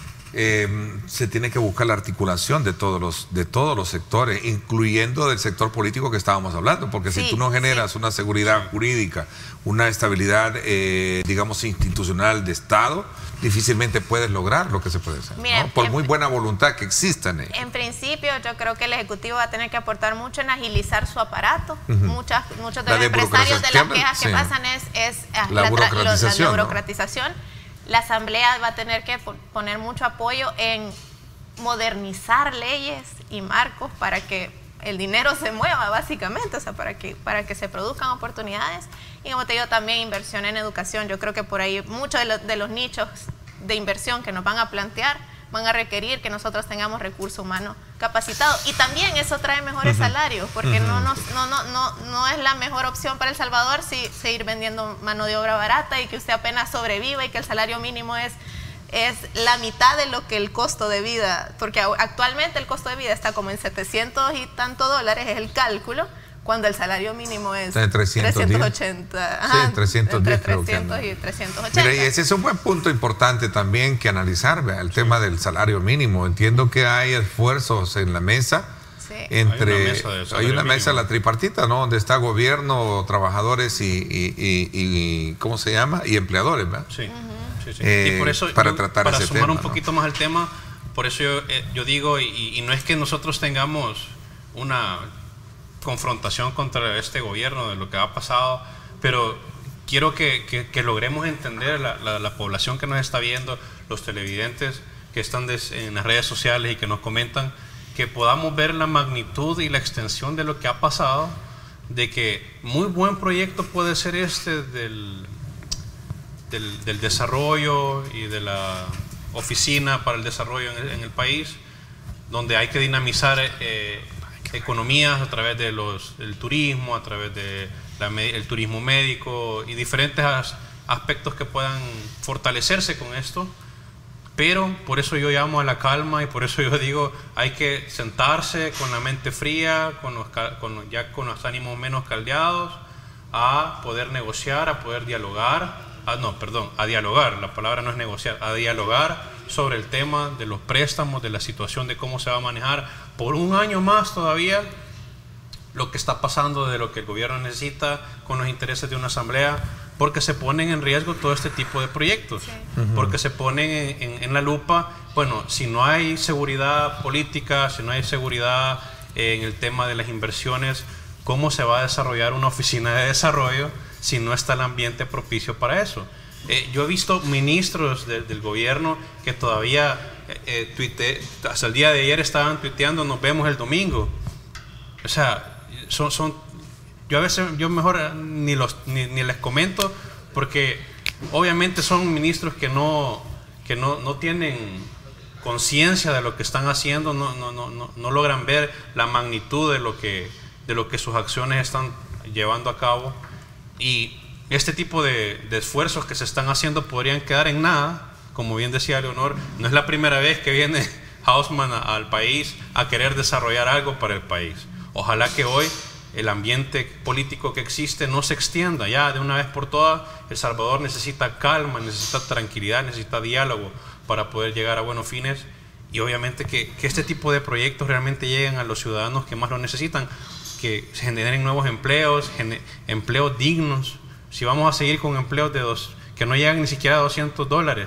Eh, se tiene que buscar la articulación de todos los, de todos los sectores, incluyendo del sector político que estábamos hablando, porque sí, si tú no generas sí. una seguridad jurídica, una estabilidad, eh, digamos, institucional de Estado, difícilmente puedes lograr lo que se puede hacer. Mira, ¿no? Por en, muy buena voluntad que exista en ello. En principio, yo creo que el Ejecutivo va a tener que aportar mucho en agilizar su aparato. Uh-huh. Muchas, muchos de la los empresarios de las quejas sí. que pasan es, es la, la burocratización. La, la burocratización. ¿No? La Asamblea va a tener que poner mucho apoyo en modernizar leyes y marcos para que el dinero se mueva, básicamente, o sea, para que, para que se produzcan oportunidades. Y como te digo, también inversión en educación. Yo creo que por ahí muchos de, lo, de los nichos de inversión que nos van a plantear van a requerir que nosotros tengamos recurso humano capacitado. Y también eso trae mejores uh-huh. salarios, porque uh-huh. no, no, no, no, no, no es la mejor opción para El Salvador si seguir vendiendo mano de obra barata y que usted apenas sobreviva y que el salario mínimo es, es la mitad de lo que el costo de vida, porque actualmente el costo de vida está como en setecientos y tanto dólares, es el cálculo, cuando el salario mínimo es trescientos ochenta. Ajá, sí, trescientos diez entre trescientos y trescientos ochenta. Mira, y ese es un buen punto importante también que analizar, ¿verdad? El sí. tema del salario mínimo. Entiendo que hay esfuerzos en la mesa. Sí. Entre, hay una mesa, de hay una mesa la tripartita, ¿no? Donde está gobierno, trabajadores y, y, y, y ¿cómo se llama? Y empleadores, ¿verdad? Sí. Uh-huh. sí, sí. Eh, y por eso, para yo, tratar para ese sumar tema, un poquito ¿no? más al tema, por eso yo, eh, yo digo, y, y no es que nosotros tengamos una confrontación contra este gobierno de lo que ha pasado, pero quiero que, que, que logremos entender la, la, la población que nos está viendo, los televidentes que están des, en las redes sociales y que nos comentan, que podamos ver la magnitud y la extensión de lo que ha pasado, de que muy buen proyecto puede ser este del, del, del desarrollo y de la oficina para el desarrollo en el, en el país, donde hay que dinamizar eh, economías a través de los, del turismo, a través del de turismo médico y diferentes as, aspectos que puedan fortalecerse con esto. Pero por eso yo llamo a la calma y por eso yo digo, hay que sentarse con la mente fría, con los, con, ya con los ánimos menos caldeados, a poder negociar, a poder dialogar, a, no, perdón, a dialogar, la palabra no es negociar, a dialogar sobre el tema de los préstamos, de la situación de cómo se va a manejar por un año más todavía lo que está pasando, de lo que el gobierno necesita con los intereses de una asamblea, porque se ponen en riesgo todo este tipo de proyectos, sí. uh-huh. porque se ponen en, en, en la lupa, bueno, si no hay seguridad política, si no hay seguridad en el tema de las inversiones, ¿cómo se va a desarrollar una oficina de desarrollo si no está el ambiente propicio para eso? Eh, yo he visto ministros de, del gobierno que todavía eh, eh, tuite, hasta el día de ayer estaban tuiteando, nos vemos el domingo. O sea, son, son yo a veces yo mejor ni, los, ni, ni les comento, porque obviamente son ministros que no, que no, no tienen conciencia de lo que están haciendo, no, no, no, no, no logran ver la magnitud de lo, que, de lo que sus acciones están llevando a cabo. Y este tipo de, de esfuerzos que se están haciendo podrían quedar en nada. Como bien decía Leonor, no es la primera vez que viene Hausmann a, al país a querer desarrollar algo para el país. Ojalá que hoy el ambiente político que existe no se extienda ya de una vez por todas. El Salvador necesita calma, necesita tranquilidad, necesita diálogo para poder llegar a buenos fines, y obviamente que, que este tipo de proyectos realmente lleguen a los ciudadanos que más lo necesitan, que se generen nuevos empleos, gener, empleos dignos. Si vamos a seguir con empleos de dos, que no llegan ni siquiera a doscientos dólares,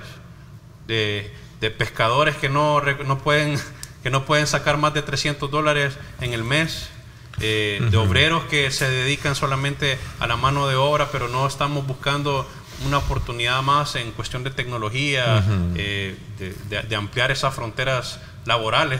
de, de pescadores que no, no pueden, que no pueden sacar más de trescientos dólares en el mes, eh, uh-huh. de obreros que se dedican solamente a la mano de obra, pero no estamos buscando una oportunidad más en cuestión de tecnología, uh-huh. eh, de, de, de ampliar esas fronteras laborales,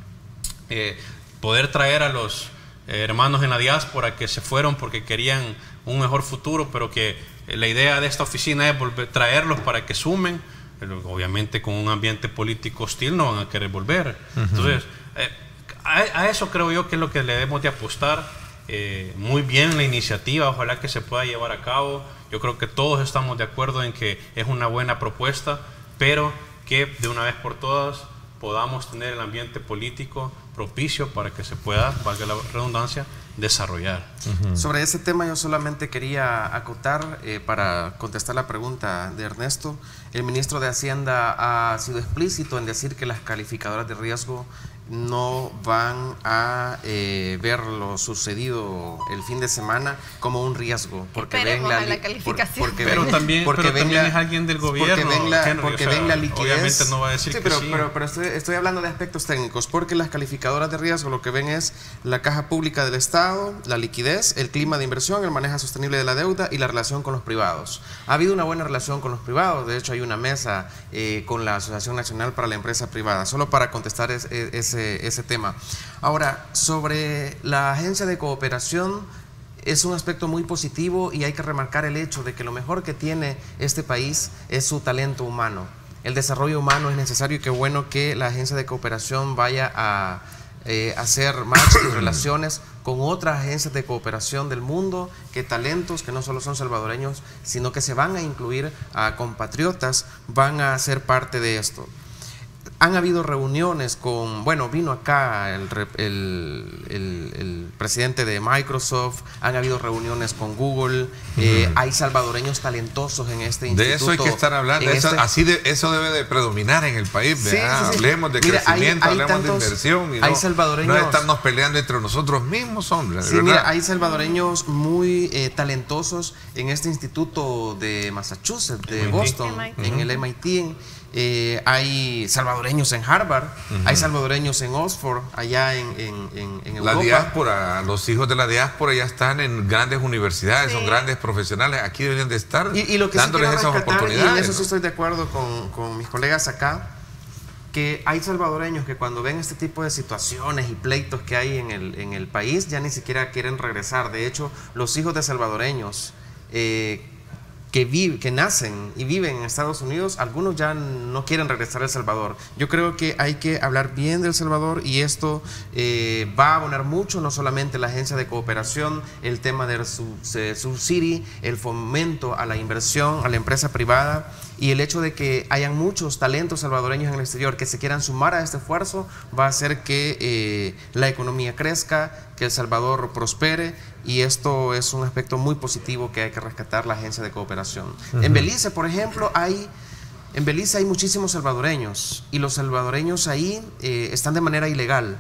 eh, poder traer a los eh, hermanos en la diáspora que se fueron porque querían un mejor futuro, pero que eh, la idea de esta oficina es volver, traerlos para que sumen, pero obviamente con un ambiente político hostil no van a querer volver. Uh-huh. Entonces, eh, a, a eso creo yo que es lo que le debemos de apostar. Eh, muy bien la iniciativa, ojalá que se pueda llevar a cabo. Yo creo que todos estamos de acuerdo en que es una buena propuesta, pero que de una vez por todas podamos tener el ambiente político propicio para que se pueda, valga la redundancia, desarrollar. Uh-huh. Sobre ese tema yo solamente quería acotar, eh, para contestar la pregunta de Ernesto. El ministro de Hacienda ha sido explícito en decir que las calificadoras de riesgo no van a eh, ver lo sucedido el fin de semana como un riesgo, porque ven la, la calificación. Por, porque pero ven, también, porque pero ven también la, es alguien del gobierno, porque ven la, Henry, porque o sea, ven la liquidez. Obviamente no va a decir sí, que pero, sí. pero, pero estoy, estoy hablando de aspectos técnicos, porque las calificadoras de riesgo lo que ven es la caja pública del Estado, la liquidez, el clima de inversión, el manejo sostenible de la deuda y la relación con los privados. Ha habido una buena relación con los privados, de hecho hay una mesa eh, con la Asociación Nacional para la Empresa Privada, solo para contestar es, es, ese, ese tema. Ahora, sobre la agencia de cooperación, es un aspecto muy positivo y hay que remarcar el hecho de que lo mejor que tiene este país es su talento humano. El desarrollo humano es necesario y qué bueno que la agencia de cooperación vaya a eh, hacer match y relaciones con otras agencias de cooperación del mundo, que talentos que no solo son salvadoreños, sino que se van a incluir a compatriotas, van a ser parte de esto. Han habido reuniones con, bueno, vino acá el, el, el, el presidente de Microsoft, han habido reuniones con Google, uh-huh. eh, hay salvadoreños talentosos en este instituto. De eso hay que estar hablando, eso, este... así de, eso debe de predominar en el país, sí, sí, sí. Hablemos de mira, crecimiento, hay, hay hablemos tantos, de inversión y hay no, salvadoreños, no estarnos peleando entre nosotros mismos, hombre. Sí, mira, hay salvadoreños muy eh, talentosos en este instituto de Massachusetts, de M I T. Boston, M I T. En el M I T. Eh, hay salvadoreños en Harvard, uh-huh. hay salvadoreños en Oxford, allá en, en, en, en Europa. La diáspora, los hijos de la diáspora ya están en grandes universidades, sí. son grandes profesionales, aquí deberían de estar y, y lo que dándoles sí esas oportunidades. Y en eso sí estoy de acuerdo con, con mis colegas acá, que hay salvadoreños que cuando ven este tipo de situaciones y pleitos que hay en el, en el país, ya ni siquiera quieren regresar. De hecho, los hijos de salvadoreños eh, Que, vive, que nacen y viven en Estados Unidos, algunos ya no quieren regresar a El Salvador. Yo creo que hay que hablar bien de El Salvador y esto eh, va a abonar mucho, no solamente la agencia de cooperación, el tema del subsidio, el fomento a la inversión, a la empresa privada y el hecho de que hayan muchos talentos salvadoreños en el exterior que se quieran sumar a este esfuerzo va a hacer que eh, la economía crezca, que El Salvador prospere. Y esto es un aspecto muy positivo que hay que rescatar la agencia de cooperación. Uh-huh. En Belice, por ejemplo, hay, en Belice hay muchísimos salvadoreños y los salvadoreños ahí eh, están de manera ilegal.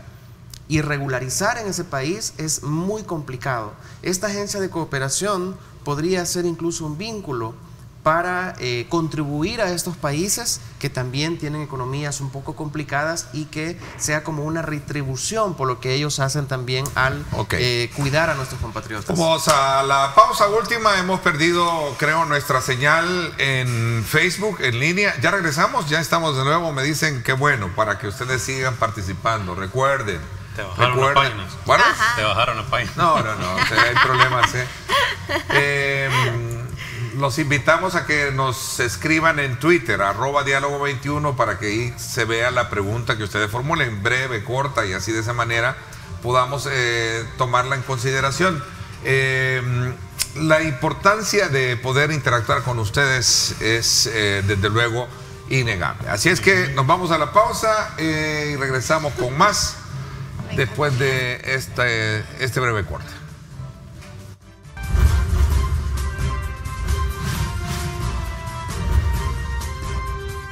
Y regularizar en ese país es muy complicado. Esta agencia de cooperación podría ser incluso un vínculo para eh, contribuir a estos países que también tienen economías un poco complicadas y que sea como una retribución por lo que ellos hacen también al okay. eh, cuidar a nuestros compatriotas. Vamos a la pausa última, hemos perdido creo nuestra señal en Facebook en línea, ya regresamos, ya estamos de nuevo, me dicen que bueno, para que ustedes sigan participando, recuerden. Te bajaron recuerden. las páginas. ¿Bueno? Te bajaron las páginas. No, no, no, hay problemas. ¿eh? eh Los invitamos a que nos escriban en Twitter, arroba diálogo veintiuno, para que ahí se vea la pregunta que ustedes formulen, breve, corta, y así de esa manera podamos eh, tomarla en consideración. Eh, la importancia de poder interactuar con ustedes es, eh, desde luego, innegable. Así es que nos vamos a la pausa eh, y regresamos con más después de este, este breve corte.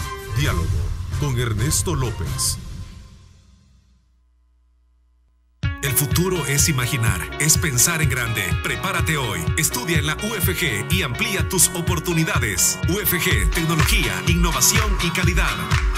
Diálogo con Ernesto López. El futuro es imaginar, es pensar en grande. Prepárate hoy. Estudia en la U F G y amplía tus oportunidades. U F G, tecnología, innovación y calidad.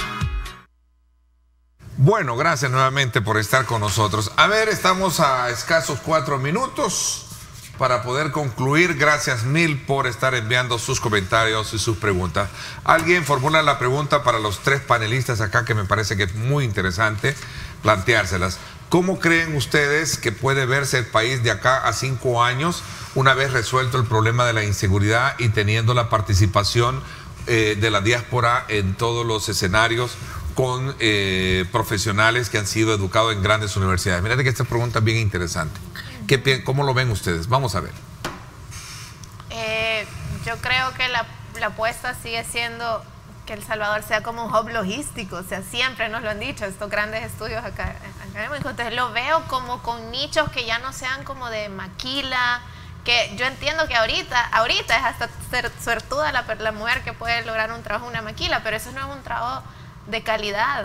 Bueno, gracias nuevamente por estar con nosotros. A ver, estamos a escasos cuatro minutos para poder concluir. Gracias mil por estar enviando sus comentarios y sus preguntas. Alguien formula la pregunta para los tres panelistas acá, que me parece que es muy interesante planteárselas. ¿Cómo creen ustedes que puede verse el país de acá a cinco años, una vez resuelto el problema de la inseguridad y teniendo la participación eh, de la diáspora en todos los escenarios, con eh, profesionales que han sido educados en grandes universidades? Mirad que esta pregunta es bien interesante. ¿Qué, ¿Cómo lo ven ustedes? Vamos a ver. Eh, yo creo que la, la apuesta sigue siendo que El Salvador sea como un hub logístico. O sea, siempre nos lo han dicho estos grandes estudios acá, académicos. Entonces lo veo como con nichos que ya no sean como de maquila, que yo entiendo que ahorita, ahorita es hasta ser suertuda la, la mujer que puede lograr un trabajo en una maquila, pero eso no es un trabajo de calidad.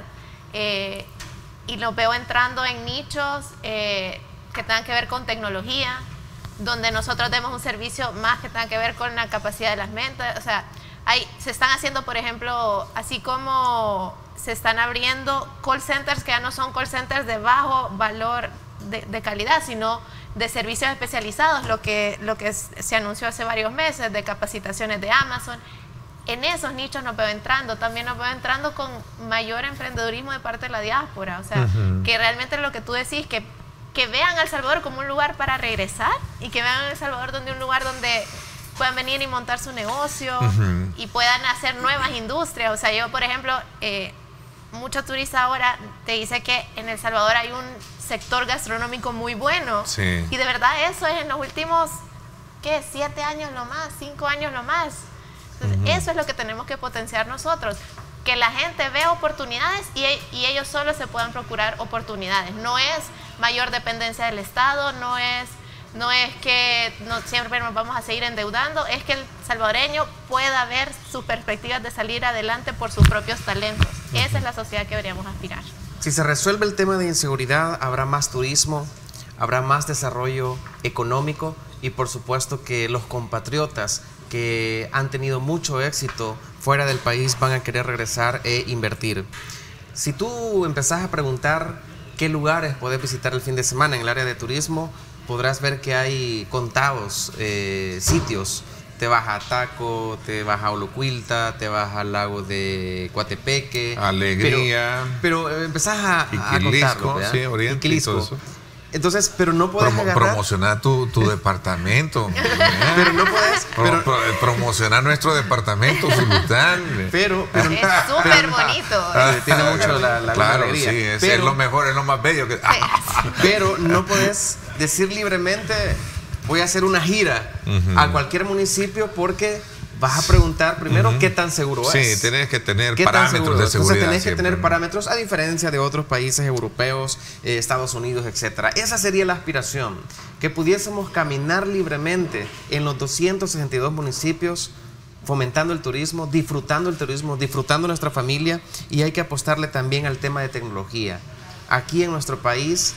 Eh, y lo veo entrando en nichos eh, que tengan que ver con tecnología, donde nosotros demos un servicio más que tenga que ver con la capacidad de las mentes. O sea, hay, se están haciendo, por ejemplo, así como se están abriendo call centers que ya no son call centers de bajo valor de, de calidad, sino de servicios especializados, lo que, lo que es, se anunció hace varios meses, de capacitaciones de Amazon. En esos nichos nos veo entrando, también nos veo entrando con mayor emprendedurismo de parte de la diáspora. O sea, uh-huh. que realmente lo que tú decís, que, que vean a El Salvador como un lugar para regresar y que vean a El Salvador donde un lugar donde puedan venir y montar su negocio uh-huh. y puedan hacer nuevas industrias. O sea, yo, por ejemplo, eh, muchos turistas ahora te dicen que en El Salvador hay un sector gastronómico muy bueno. Sí. Y de verdad eso es en los últimos, ¿qué? Siete años lo más, cinco años lo más. Entonces, uh-huh. eso es lo que tenemos que potenciar nosotros, que la gente vea oportunidades y, y ellos solo se puedan procurar oportunidades. No es mayor dependencia del Estado, no es, no es que no, siempre nos vamos a seguir endeudando, es que el salvadoreño pueda ver sus perspectivas de salir adelante por sus propios talentos. Uh-huh. Esa es la sociedad que deberíamos aspirar. Si se resuelve el tema de inseguridad, habrá más turismo, habrá más desarrollo económico y por supuesto que los compatriotas que han tenido mucho éxito fuera del país van a querer regresar e invertir. Si tú empezás a preguntar qué lugares puedes visitar el fin de semana en el área de turismo, podrás ver que hay contados eh, sitios. Te vas a Taco, te vas a Olocuilta, te vas al lago de Coatepeque. Alegría. Pero, pero empezás a, a contarlo, ¿verdad? Sí, Oriente y todo eso. Entonces, pero no puedes Promo, agarrar... promocionar tu, tu departamento. Pero no puedes... Pro, pero... pro, promocionar nuestro departamento, Zulután. Pero, pero... Es súper bonito. Eh, tiene mucho la, la, claro, la alegría. sí, es, pero, es lo mejor, es lo más bello. Que... Sí. Pero no puedes decir libremente, voy a hacer una gira uh-huh. a cualquier municipio porque... vas a preguntar primero uh-huh. qué tan seguro sí, es. Sí, tenés que tener parámetros de seguridad. Entonces tenés siempre. que tener parámetros a diferencia de otros países europeos, eh, Estados Unidos, etcétera. Esa sería la aspiración, que pudiésemos caminar libremente en los doscientos sesenta y dos municipios, fomentando el turismo, disfrutando el turismo, disfrutando nuestra familia, y hay que apostarle también al tema de tecnología. Aquí en nuestro país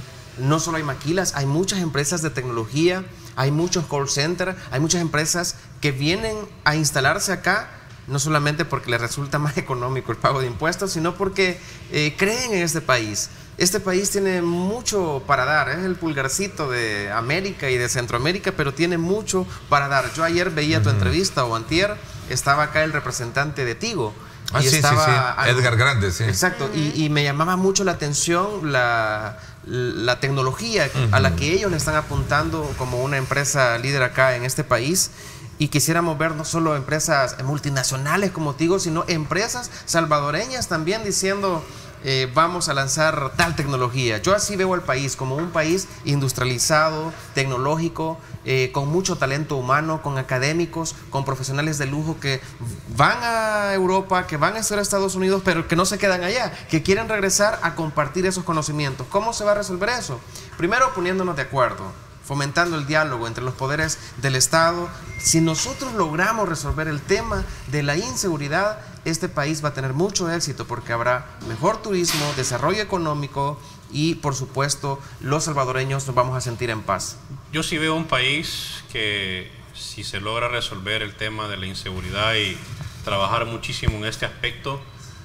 no solo hay maquilas, hay muchas empresas de tecnología, hay muchos call centers, hay muchas empresas que vienen a instalarse acá, no solamente porque les resulta más económico el pago de impuestos, sino porque eh, creen en este país. Este país tiene mucho para dar, es el pulgarcito de América y de Centroamérica, pero tiene mucho para dar. Yo ayer veía tu entrevista, o antier, estaba acá el representante de Tigo. Ah, y sí, estaba sí, sí. algo, Edgar Grande, sí. Exacto, y, y me llamaba mucho la atención la, la tecnología uh-huh. a la que ellos le están apuntando como una empresa líder acá en este país. Y quisiéramos ver no solo empresas multinacionales como Tigo, sino empresas salvadoreñas también diciendo eh, vamos a lanzar tal tecnología. Yo así veo al país como un país industrializado, tecnológico, eh, con mucho talento humano, con académicos, con profesionales de lujo que van a Europa, que van a estar a Estados Unidos, pero que no se quedan allá, que quieren regresar a compartir esos conocimientos. ¿Cómo se va a resolver eso? Primero poniéndonos de acuerdo, fomentando el diálogo entre los poderes del Estado. Si nosotros logramos resolver el tema de la inseguridad, este país va a tener mucho éxito porque habrá mejor turismo, desarrollo económico y, por supuesto, los salvadoreños nos vamos a sentir en paz. Yo sí veo un país que, si se logra resolver el tema de la inseguridad y trabajar muchísimo en este aspecto,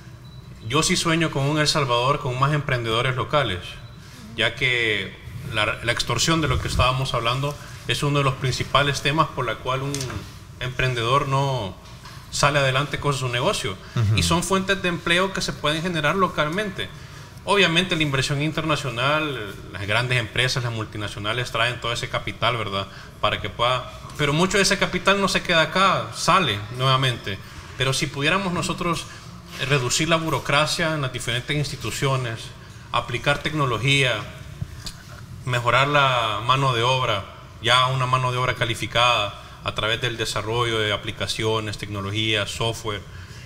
yo sí sueño con un El Salvador con más emprendedores locales, ya que la, la extorsión de lo que estábamos hablando es uno de los principales temas por la cual un emprendedor no sale adelante con su negocio. Uh-huh. Y son fuentes de empleo que se pueden generar localmente. Obviamente la inversión internacional, las grandes empresas, las multinacionales traen todo ese capital, ¿verdad? Para que pueda... Pero mucho de ese capital no se queda acá, sale nuevamente. Pero si pudiéramos nosotros reducir la burocracia en las diferentes instituciones, aplicar tecnología, mejorar la mano de obra, ya una mano de obra calificada a través del desarrollo de aplicaciones, tecnologías, software,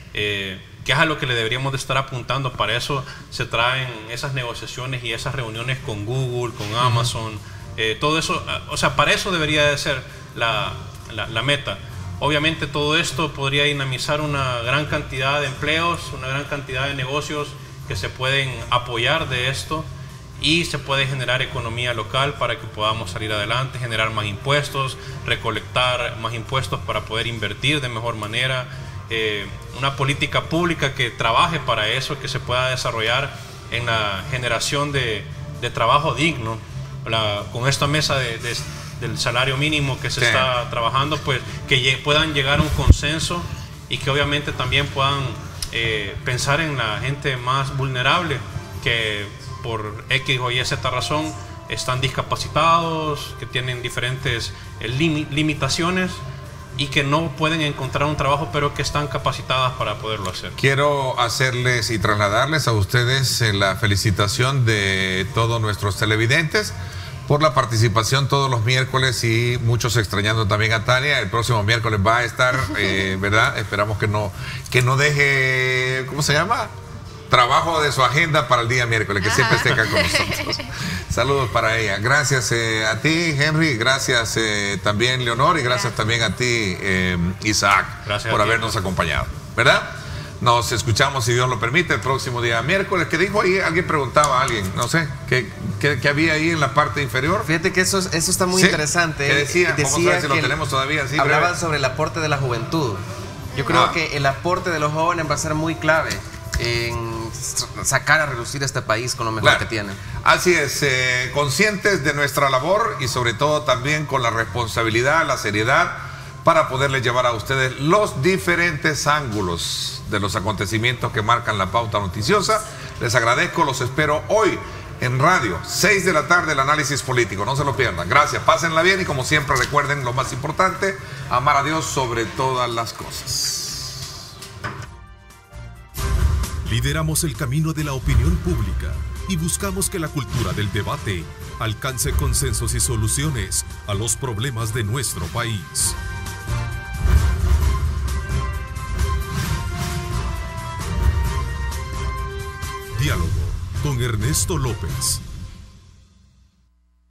eh, que es a lo que le deberíamos de estar apuntando. Para eso se traen esas negociaciones y esas reuniones con Google, con Amazon, uh-huh. eh, todo eso, o sea, para eso debería de ser la, la, la meta. Obviamente todo esto podría dinamizar una gran cantidad de empleos, una gran cantidad de negocios que se pueden apoyar de esto, y se puede generar economía local para que podamos salir adelante, generar más impuestos, recolectar más impuestos para poder invertir de mejor manera, eh, una política pública que trabaje para eso, que se pueda desarrollar en la generación de, de trabajo digno. La, con esta mesa de, de, del salario mínimo que se sí. está trabajando, pues que lle- puedan llegar a un consenso y que obviamente también puedan eh, pensar en la gente más vulnerable que por X o Y Z razón están discapacitados, que tienen diferentes eh, lim- limitaciones y que no pueden encontrar un trabajo, pero que están capacitadas para poderlo hacer. Quiero hacerles y trasladarles a ustedes eh, la felicitación de todos nuestros televidentes por la participación todos los miércoles, y muchos extrañando también a Tania. El próximo miércoles va a estar, eh, ¿verdad? Esperamos que no, que no deje, ¿cómo se llama? Trabajo de su agenda para el día miércoles, que siempre esté acá con nosotros. Saludos para ella. Gracias eh, a ti, Henry. Gracias eh, también, Leonor. Y gracias, gracias. también a ti, eh, Isaac, gracias por habernos ti. acompañado. ¿Verdad? Nos escuchamos, si Dios lo permite, el próximo día miércoles. ¿Qué dijo ahí? Alguien preguntaba a alguien, no sé, ¿qué, qué, qué había ahí en la parte inferior? Fíjate que eso, eso está muy sí. interesante. ¿Qué decía? decía Vamos a ver si que lo tenemos todavía así. Hablaban breve. sobre el aporte de la juventud. Yo creo ah. que el aporte de los jóvenes va a ser muy clave en sacar a relucir este país con lo mejor claro. que tienen. Así es, eh, conscientes de nuestra labor y sobre todo también con la responsabilidad, la seriedad, para poderles llevar a ustedes los diferentes ángulos de los acontecimientos que marcan la pauta noticiosa. Les agradezco, los espero hoy en radio, seis de la tarde, el análisis político, no se lo pierdan. Gracias, pásenla bien y como siempre recuerden lo más importante, amar a Dios sobre todas las cosas. Lideramos el camino de la opinión pública y buscamos que la cultura del debate alcance consensos y soluciones a los problemas de nuestro país. Diálogo con Ernesto López.